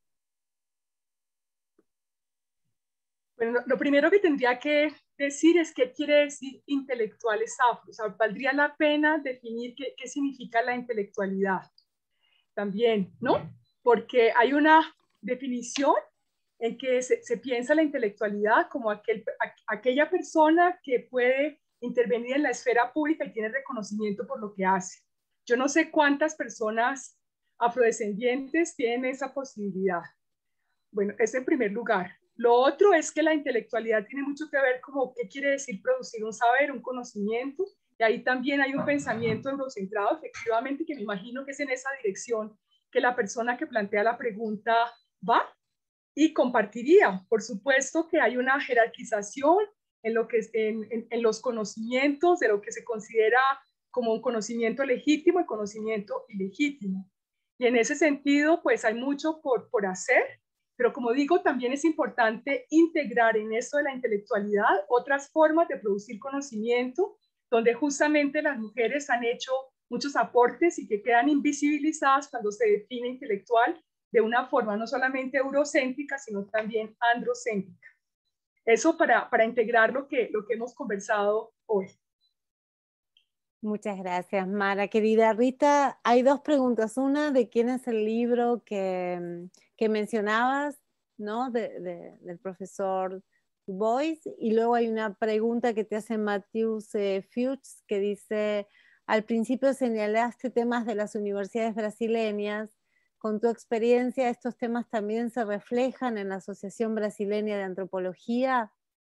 Bueno, lo primero que tendría que decir es qué quiere decir intelectuales afro. O sea, valdría la pena definir qué, qué significa la intelectualidad también, ¿no? Porque hay una definición en que se, se piensa la intelectualidad como aquel, a, aquella persona que puede intervenir en la esfera pública y tiene reconocimiento por lo que hace. Yo no sé cuántas personas afrodescendientes tienen esa posibilidad. Bueno, es en primer lugar. Lo otro es que la intelectualidad tiene mucho que ver como qué quiere decir producir un saber, un conocimiento, y ahí también hay un pensamiento eurocentrado, efectivamente, que me imagino que es en esa dirección que la persona que plantea la pregunta va y compartiría. Por supuesto que hay una jerarquización en, lo que, en, en, en los conocimientos de lo que se considera como un conocimiento legítimo y conocimiento ilegítimo. Y en ese sentido, pues hay mucho por, por hacer, pero como digo, también es importante integrar en esto de la intelectualidad otras formas de producir conocimiento, donde justamente las mujeres han hecho muchos aportes y que quedan invisibilizadas cuando se define intelectual de una forma no solamente eurocéntrica, sino también androcéntrica. Eso para, para integrar lo que, lo que hemos conversado hoy. Muchas gracias, Mara. Querida Rita, hay dos preguntas. Una, de quién es el libro que, que mencionabas, ¿no? De, de, del profesor Du Bois. Y luego hay una pregunta que te hace Matthews eh, Fuchs, que dice, al principio señalaste temas de las universidades brasileñas. Con tu experiencia, ¿estos temas también se reflejan en la Asociación Brasileña de Antropología?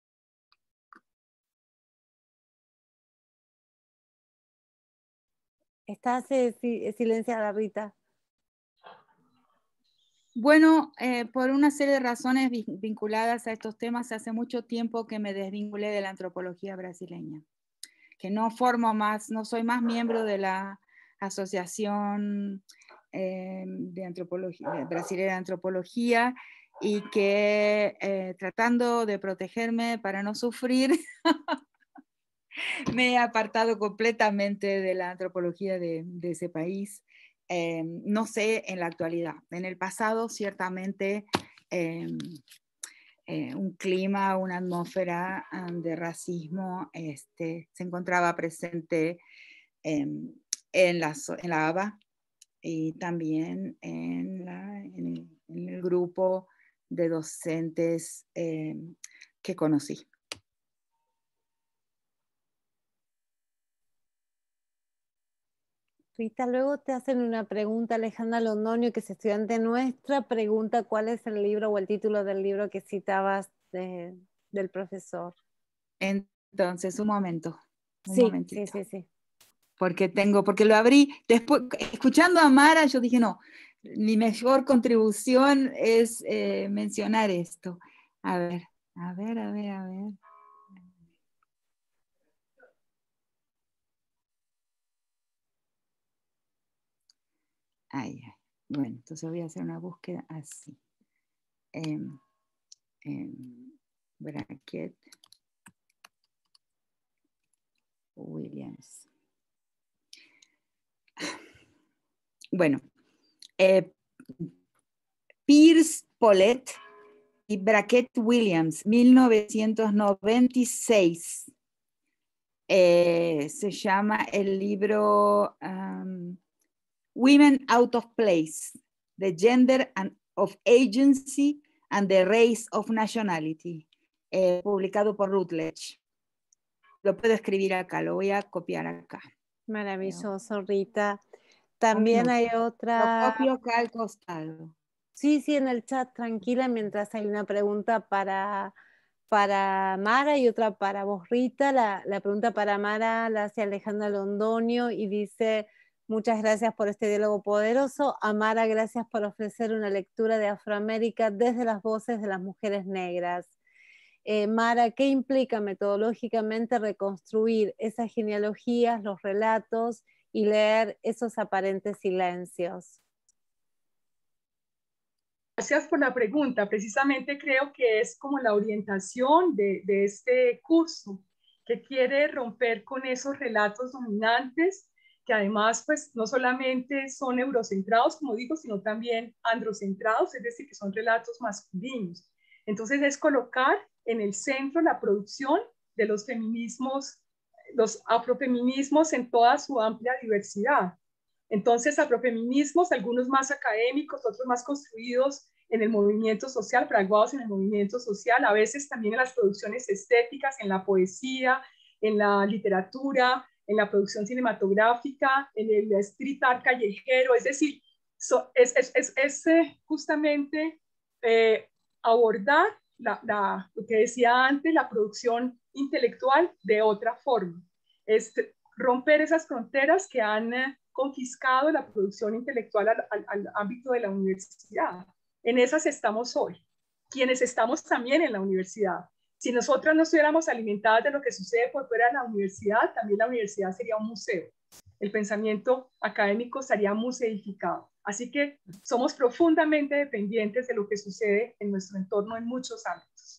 Estás eh, silenciada, Rita. Bueno, eh, por una serie de razones vinculadas a estos temas, hace mucho tiempo que me desvinculé de la antropología brasileña, que no formo más, no soy más miembro de la Asociación eh, de Antropología, de Brasileña de Antropología, y que eh, tratando de protegerme para no sufrir, me he apartado completamente de la antropología de, de ese país. Eh, no sé en la actualidad. En el pasado, ciertamente, eh, eh, un clima, una atmósfera um, de racismo este, se encontraba presente eh, en, la, en la A B A y también en, la, en, el, en el grupo de docentes eh, que conocí. Rita, luego te hacen una pregunta, Alejandra Londoño, que es estudiante nuestra, pregunta cuál es el libro o el título del libro que citabas de, del profesor. Entonces, un momento. Un sí, momentito. sí, sí, sí. Porque tengo, porque lo abrí, después, escuchando a Mara, yo dije, no, mi mejor contribución es eh, mencionar esto. A ver, a ver, a ver, a ver. Ay, ay. Bueno, entonces voy a hacer una búsqueda así. Eh, eh, Brackett Williams. Bueno, eh, Pierce Paulette y Brackett Williams, mil novecientos noventa y seis. Eh, se llama el libro um, Women Out of Place, The Gender and of Agency and the Race of Nationality, eh, publicado por Routledge. Lo puedo escribir acá, lo voy a copiar acá. Maravilloso, Rita. También hay otra... Lo copio acá al costado. Sí, sí, en el chat, tranquila, mientras hay una pregunta para, para Mara y otra para vos, Rita. La, la pregunta para Mara la hace Alejandra Londoño y dice, muchas gracias por este diálogo poderoso. A Mara, gracias por ofrecer una lectura de Afroamérica desde las voces de las mujeres negras. Eh, Mara, ¿qué implica metodológicamente reconstruir esas genealogías, los relatos y leer esos aparentes silencios? Gracias por la pregunta. Precisamente creo que es como la orientación de, de este curso, que quiere romper con esos relatos dominantes, que además pues no solamente son eurocentrados, como digo, sino también androcentrados, es decir, que son relatos masculinos. Entonces es colocar en el centro la producción de los feminismos, los afrofeminismos en toda su amplia diversidad. Entonces, afrofeminismos, algunos más académicos, otros más construidos en el movimiento social, fraguados en el movimiento social, a veces también en las producciones estéticas, en la poesía, en la literatura, en la producción cinematográfica, en el street art callejero, es decir, so, es, es, es, es justamente eh, abordar la, la, lo que decía antes, la producción intelectual de otra forma. Es romper esas fronteras que han eh, confiscado la producción intelectual al, al, al ámbito de la universidad. En esas estamos hoy, quienes estamos también en la universidad. Si nosotras no estuviéramos alimentadas de lo que sucede por fuera de la universidad, también la universidad sería un museo. El pensamiento académico estaría museificado. Así que somos profundamente dependientes de lo que sucede en nuestro entorno en muchos ámbitos.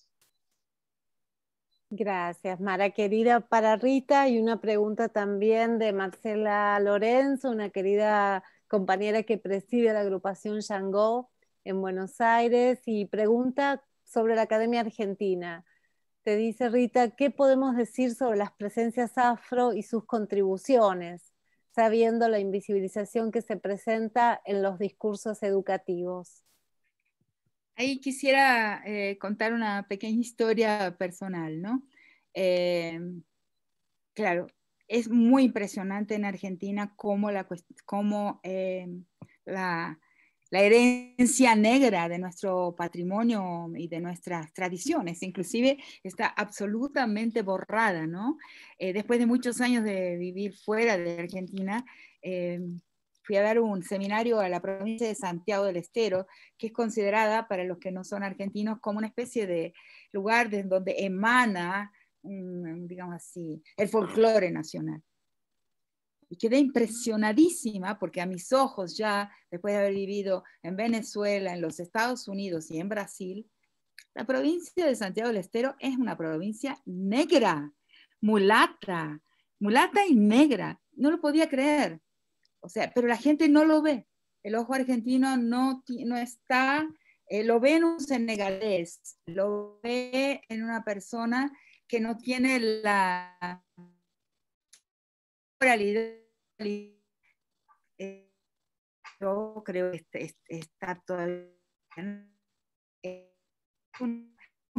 Gracias, Mara querida. Para Rita, y una pregunta también de Marcela Lorenzo, una querida compañera que preside la agrupación Shango en Buenos Aires, y pregunta sobre la Academia Argentina. Te dice Rita, ¿qué podemos decir sobre las presencias afro y sus contribuciones, sabiendo la invisibilización que se presenta en los discursos educativos? Ahí quisiera eh, contar una pequeña historia personal, ¿no? Eh, claro, es muy impresionante en Argentina cómo la, cómo, eh, la, la herencia negra de nuestro patrimonio y de nuestras tradiciones, inclusive está absolutamente borrada, ¿no? Eh, después de muchos años de vivir fuera de Argentina, eh, fui a dar un seminario a la provincia de Santiago del Estero, que es considerada, para los que no son argentinos, como una especie de lugar de donde emana, um, digamos así, el folclore nacional. Y quedé impresionadísima porque a mis ojos ya, después de haber vivido en Venezuela, en los Estados Unidos y en Brasil, la provincia de Santiago del Estero es una provincia negra, mulata, mulata y negra. No lo podía creer. O sea, pero la gente no lo ve. El ojo argentino no, no está, eh, lo ve en un senegalés, lo ve en una persona que no tiene la moralidad. Eh, yo creo que está, está todavía eh, un,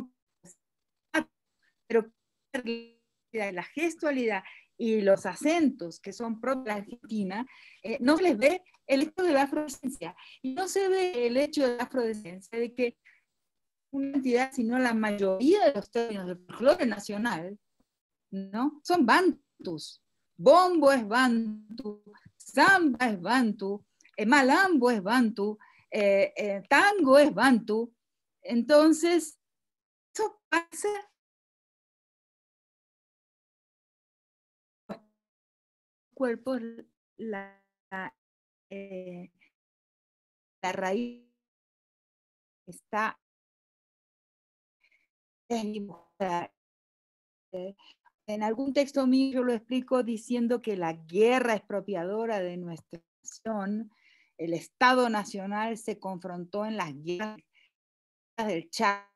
pero la gestualidad y los acentos que son propios de la Argentina, eh, no se les ve el hecho de la afrodescendencia. Y no se ve el hecho de la afrodescendencia, de que una entidad, sino la mayoría de los términos del folclore nacional, ¿no? Son bantus. Bombo es bantu, samba es bantu, eh, malambo es bantu, eh, eh, tango es bantu. Entonces, eso pasa cuerpos, la, la, eh, la raíz está desdibujada. En algún texto mío yo lo explico diciendo que la guerra expropiadora de nuestra nación, el Estado Nacional se confrontó en las guerras del Chaco,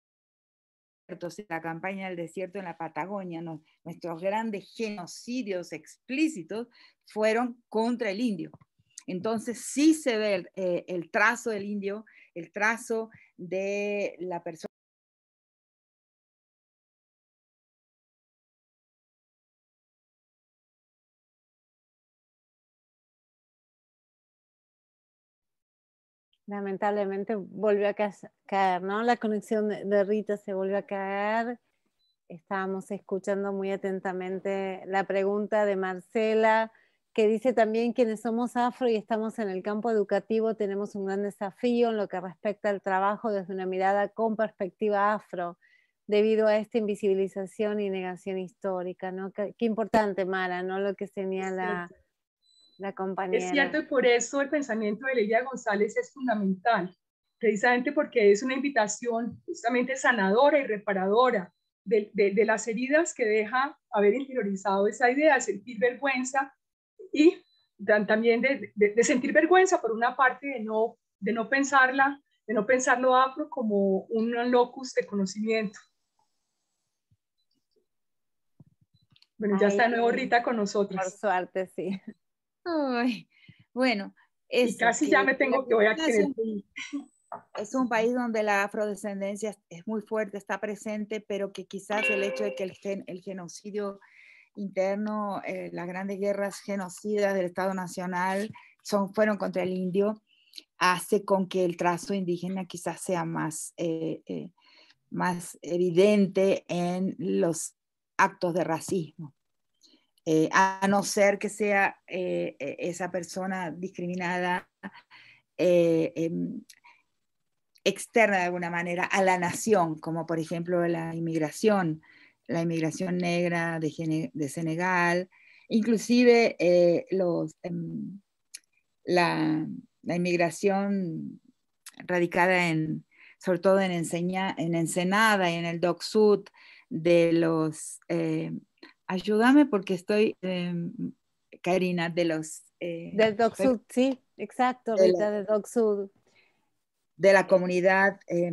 la campaña del desierto en la Patagonia, no, nuestros grandes genocidios explícitos fueron contra el indio. Entonces sí se ve el, eh, el trazo del indio, el trazo de la persona. Lamentablemente volvió a caer, ¿no? La conexión de Rita se volvió a caer. Estábamos escuchando muy atentamente la pregunta de Marcela, que dice también: quienes somos afro y estamos en el campo educativo tenemos un gran desafío en lo que respecta al trabajo desde una mirada con perspectiva afro, debido a esta invisibilización y negación histórica, ¿no? Qué, qué importante, Mara, ¿no? Lo que señala la compañera. Es cierto, y por eso el pensamiento de Lelia González es fundamental, precisamente porque es una invitación justamente sanadora y reparadora de, de, de las heridas que deja haber interiorizado esa idea de sentir vergüenza y también de, de, de sentir vergüenza por una parte de no, de no pensarla, de no pensarlo afro como un locus de conocimiento. Bueno, ya Ay, está de nuevo Rita con nosotros. Por suerte, sí. Ay, bueno, eso, y casi que ya me tengo que voy a querer. Es un país donde la afrodescendencia es muy fuerte, está presente, pero que quizás el hecho de que el, gen, el genocidio interno, eh, las grandes guerras genocidas del Estado Nacional son, fueron contra el indio, hace con que el trazo indígena quizás sea más, eh, eh, más evidente en los actos de racismo. Eh, a no ser que sea eh, esa persona discriminada eh, eh, externa de alguna manera a la nación, como por ejemplo la inmigración, la inmigración negra de, de Senegal, inclusive eh, los, eh, la, la inmigración radicada en, sobre todo en, Enseña, en Ensenada y en el Dock Sud, de los, eh, ayúdame porque estoy, eh, Karina, de los... Eh, del Dock Sud, sí, exacto, Rita, del Dock Sud. De la comunidad... Eh,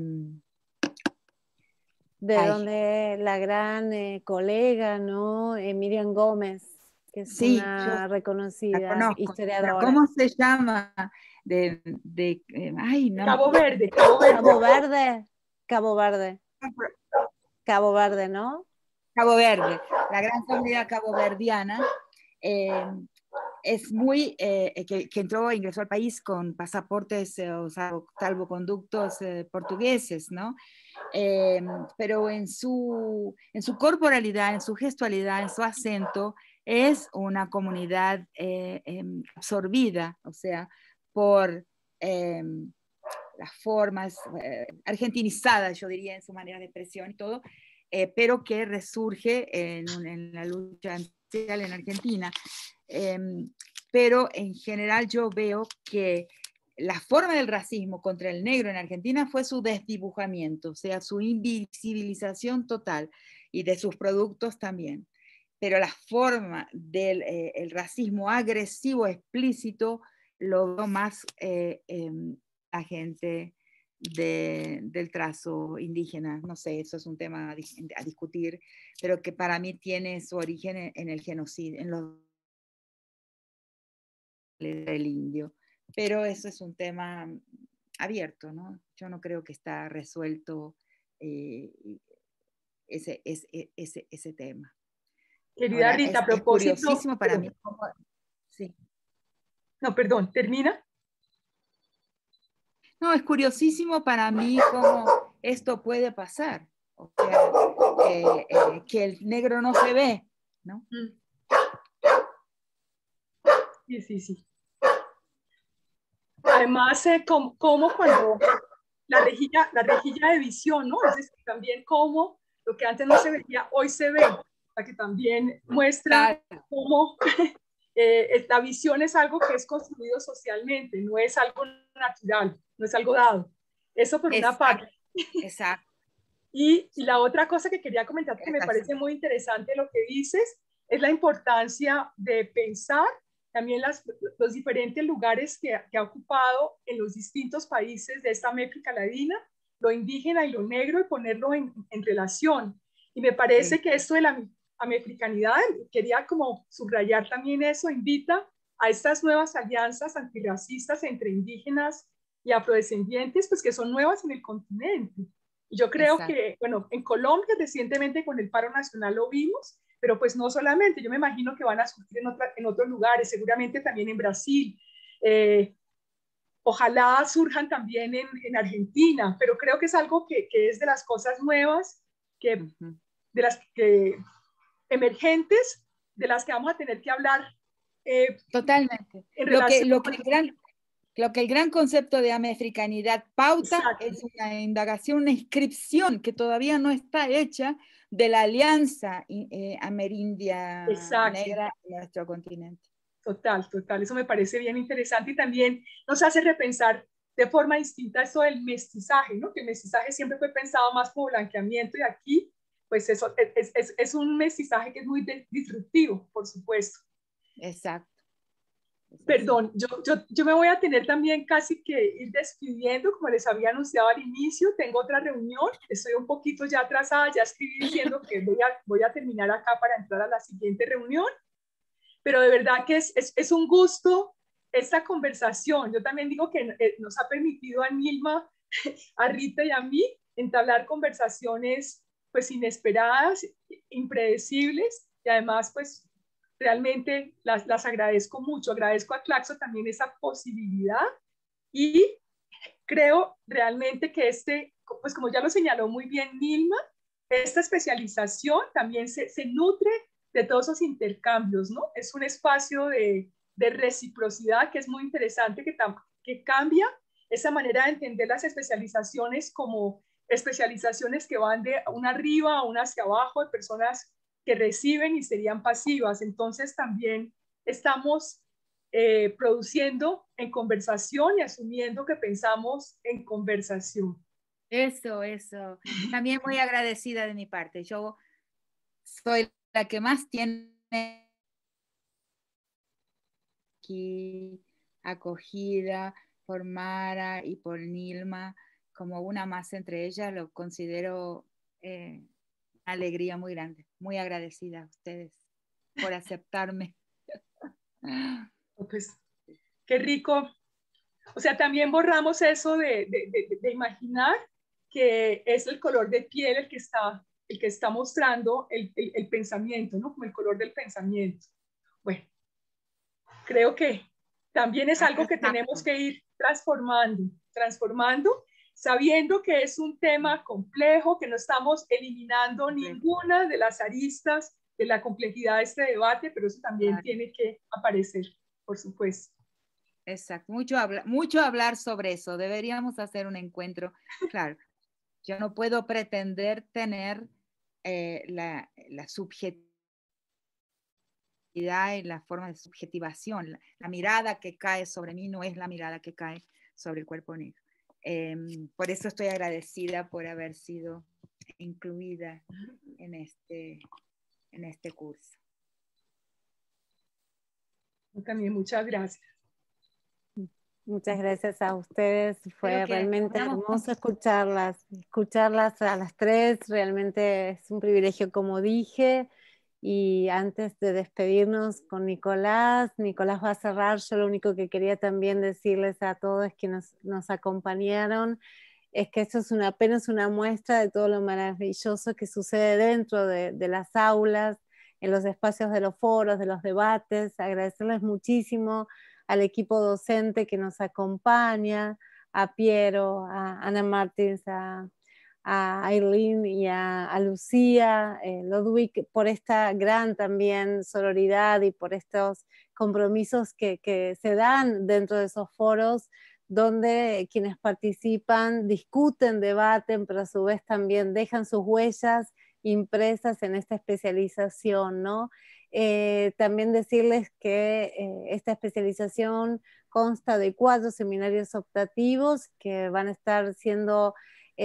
de ay. donde la gran eh, colega, ¿no? Eh, Miriam Gómez, que es sí, una reconocida historiadora. ¿Cómo se llama? De, de eh, ay, no. Cabo Verde, Cabo Verde. Cabo Verde, Cabo Verde. Cabo Verde, ¿no? Cabo Verde, la gran comunidad caboverdiana. Eh, es muy, eh, que, que entró, ingresó al país con pasaportes eh, o salvoconductos eh, portugueses, ¿no? Eh, pero en su, en su corporalidad, en su gestualidad, en su acento, es una comunidad eh, eh, absorbida, o sea, por eh, las formas eh, argentinizadas, yo diría, en su manera de expresión y todo, eh, pero que resurge en, en la lucha social en Argentina. Eh, pero en general yo veo que la forma del racismo contra el negro en Argentina fue su desdibujamiento, o sea, su invisibilización total, y de sus productos también. Pero la forma del eh, el racismo agresivo explícito lo veo más eh, eh, a gente de, del trazo indígena. No sé, eso es un tema a, a discutir, pero que para mí tiene su origen en, en el genocidio, en los del indio. Pero eso es un tema abierto, ¿no? Yo no creo que está resuelto eh, ese, ese, ese, ese tema. Querida Ahora, Rita, es, a propósito... Es curiosísimo para mí. Como, sí. No, perdón, ¿termina? No, es curiosísimo para mí cómo esto puede pasar. O sea, eh, eh, que el negro no se ve, ¿no? Sí, sí, sí. Además, eh, como, como cuando la rejilla, la rejilla de visión, ¿no? Es decir, también cómo lo que antes no se veía, hoy se ve, para que también muestra claro. cómo eh, la visión es algo que es construido socialmente, no es algo natural, no es algo dado. Eso por exacto. Una parte. Exacto. Y, y la otra cosa que quería comentar, que me parece muy interesante lo que dices, es la importancia de pensar también las, los diferentes lugares que, que ha ocupado en los distintos países de esta América Latina, lo indígena y lo negro, y ponerlo en, en relación. Y me parece sí. que esto de la americanidad, quería como subrayar también eso, invita a estas nuevas alianzas antirracistas entre indígenas y afrodescendientes, pues que son nuevas en el continente. Y yo creo Exacto. que, bueno, en Colombia recientemente con el paro nacional lo vimos, pero pues no solamente, yo me imagino que van a surgir en, otra, en otros lugares, seguramente también en Brasil, eh, ojalá surjan también en, en Argentina, pero creo que es algo que, que es de las cosas nuevas, que, uh-huh. de las que, emergentes, de las que vamos a tener que hablar. Eh, Totalmente. En lo, que, lo, que el gran, lo que el gran concepto de americanidad pauta Exacto. es una indagación, una inscripción que todavía no está hecha de la alianza eh, amerindia Exacto. negra en nuestro continente. Total, total, eso me parece bien interesante y también nos hace repensar de forma distinta esto del mestizaje, ¿no? Que el mestizaje siempre fue pensado más como blanqueamiento y aquí, pues eso es, es, es un mestizaje que es muy disruptivo, por supuesto. Exacto. Perdón, yo, yo, yo me voy a tener también casi que ir despidiendo, como les había anunciado al inicio, tengo otra reunión, estoy un poquito ya atrasada, ya escribí diciendo que voy a, voy a terminar acá para entrar a la siguiente reunión, pero de verdad que es, es, es un gusto esta conversación. Yo también digo que nos ha permitido a Nilma, a Rita y a mí entablar conversaciones pues inesperadas, impredecibles, y además pues realmente las, las agradezco mucho. Agradezco a Claxo también esa posibilidad Y creo realmente que este, pues como ya lo señaló muy bien Nilma, esta especialización también se, se nutre de todos esos intercambios, ¿no? Es un espacio de, de reciprocidad que es muy interesante, que, que cambia esa manera de entender las especializaciones como especializaciones que van de una arriba a una hacia abajo, de personas que reciben y serían pasivas. Entonces también estamos eh, produciendo en conversación y asumiendo que pensamos en conversación. Eso, eso. También muy agradecida de mi parte. Yo soy la que más tiene aquí acogida por Mara y por Nilma, como una más entre ellas. Lo considero eh, una alegría muy grande. Muy agradecida a ustedes por aceptarme. Pues qué rico. O sea, también borramos eso de, de, de, de imaginar que es el color de piel el que está, el que está mostrando el, el, el pensamiento, ¿no? Como el color del pensamiento. Bueno, creo que también es algo que tenemos que ir transformando, transformando, sabiendo que es un tema complejo, que no estamos eliminando ninguna de las aristas de la complejidad de este debate, pero eso también claro. tiene que aparecer, por supuesto. Exacto, mucho, habla mucho hablar sobre eso. Deberíamos hacer un encuentro. Claro, yo no puedo pretender tener eh, la, la subjetividad y la forma de subjetivación. La, la mirada que cae sobre mí no es la mirada que cae sobre el cuerpo negro. Eh, por eso estoy agradecida por haber sido incluida en este, en este curso. También muchas gracias. Muchas gracias a ustedes, fue realmente hermoso escucharlas, escucharlas a las tres, realmente es un privilegio como dije, y antes de despedirnos con Nicolás, Nicolás va a cerrar, yo lo único que quería también decirles a todos que nos, nos acompañaron, es que esto es una, apenas una muestra de todo lo maravilloso que sucede dentro de, de las aulas, en los espacios de los foros, de los debates, agradecerles muchísimo al equipo docente que nos acompaña, a Piero, a Ana Martins, a, a Aileen y a, a Lucía, eh, Ludwig, por esta gran también sororidad y por estos compromisos que, que se dan dentro de esos foros, donde quienes participan discuten, debaten, pero a su vez también dejan sus huellas impresas en esta especialización, ¿no? Eh, también decirles que eh, esta especialización consta de cuatro seminarios optativos que van a estar siendo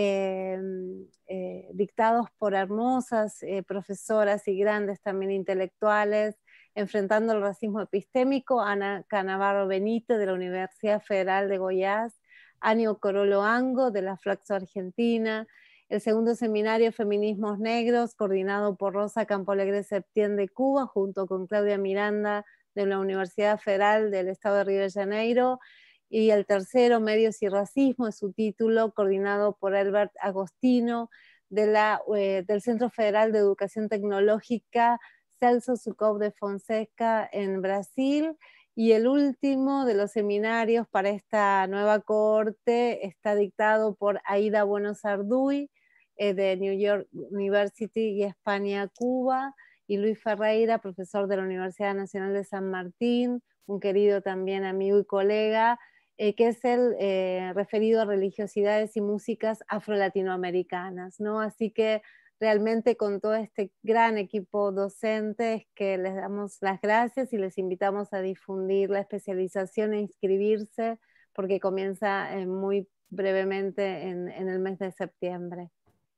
eh, eh, dictados por hermosas eh, profesoras y grandes también intelectuales, enfrentando el racismo epistémico, Ana Canavarro Benítez de la Universidad Federal de Goiás, Anio Corolo Ango de la Flaxo Argentina, el segundo seminario Feminismos Negros, coordinado por Rosa Campolegre Septién de Cuba, junto con Claudia Miranda de la Universidad Federal del Estado de Río de Janeiro, y el tercero Medios y Racismo, es su título, coordinado por Albert Agostino de la, eh, del Centro Federal de Educación Tecnológica Celso Sucov de Fonseca en Brasil. Y el último de los seminarios para esta nueva cohorte está dictado por Aida Buenos Arduy, eh, de New York University y España, Cuba, y Luis Ferreira, profesor de la Universidad Nacional de San Martín, un querido también amigo y colega, eh, que es el eh, referido a religiosidades y músicas afro-latinoamericanas, ¿no? Así que realmente con todo este gran equipo docente es que les damos las gracias y les invitamos a difundir la especialización e inscribirse porque comienza eh, muy brevemente en, en el mes de septiembre.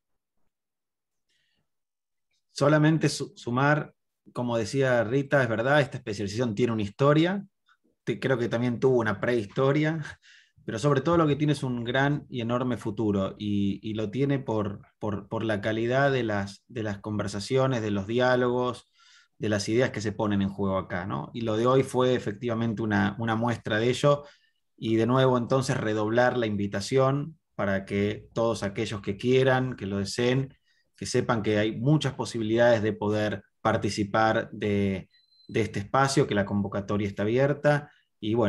Solamente su sumar, como decía Rita, es verdad, esta especialización tiene una historia, creo que también tuvo una prehistoria, pero sobre todo lo que tiene es un gran y enorme futuro, y, y lo tiene por, por, por la calidad de las, de las conversaciones, de los diálogos, de las ideas que se ponen en juego acá, ¿no? Y lo de hoy fue efectivamente una, una muestra de ello, y de nuevo entonces redoblar la invitación para que todos aquellos que quieran, que lo deseen, que sepan que hay muchas posibilidades de poder participar de, de este espacio, que la convocatoria está abierta, y bueno,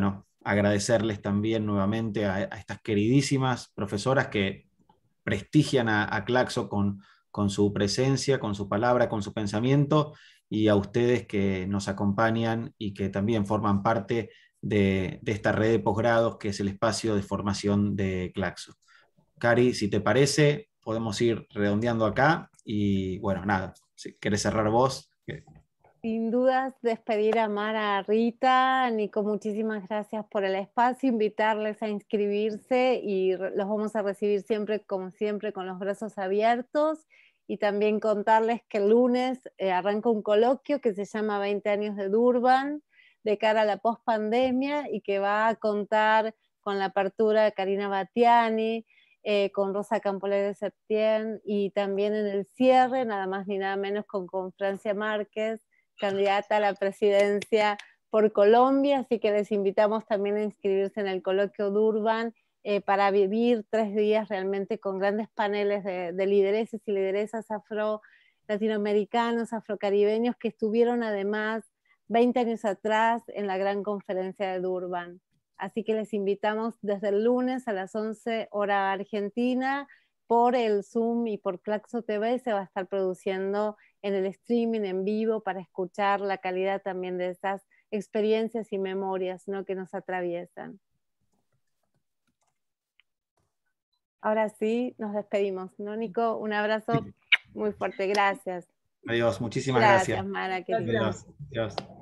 agradecerles también nuevamente a, a estas queridísimas profesoras que prestigian a, a Claxo con, con su presencia, con su palabra, con su pensamiento, y a ustedes que nos acompañan y que también forman parte de, de esta red de posgrados que es el espacio de formación de Claxo. Cari, si te parece, podemos ir redondeando acá y bueno, nada, si querés cerrar vos. Sin dudas, despedir a Mara, Rita, Nico, muchísimas gracias por el espacio, invitarles a inscribirse y los vamos a recibir siempre, como siempre, con los brazos abiertos, y también contarles que el lunes eh, arranca un coloquio que se llama veinte años de Durban, de cara a la pospandemia, y que va a contar con la apertura de Karina Batiani, Eh, con Rosa Campolé de Septién, y también en el cierre, nada más ni nada menos, con, con Francia Márquez, candidata a la presidencia por Colombia, así que les invitamos también a inscribirse en el coloquio Durban eh, para vivir tres días realmente con grandes paneles de, de lideresas y lideresas afro-latinoamericanos, afrocaribeños, que estuvieron además veinte años atrás en la gran conferencia de Durban. Así que les invitamos desde el lunes a las once hora argentina por el Zoom y por Claxo T V. Se va a estar produciendo en el streaming en vivo para escuchar la calidad también de esas experiencias y memorias, ¿no?, que nos atraviesan. Ahora sí, nos despedimos, ¿no, Nico? Un abrazo muy fuerte, gracias. Adiós, muchísimas gracias. Gracias, Mara, querida. Adiós. Adiós.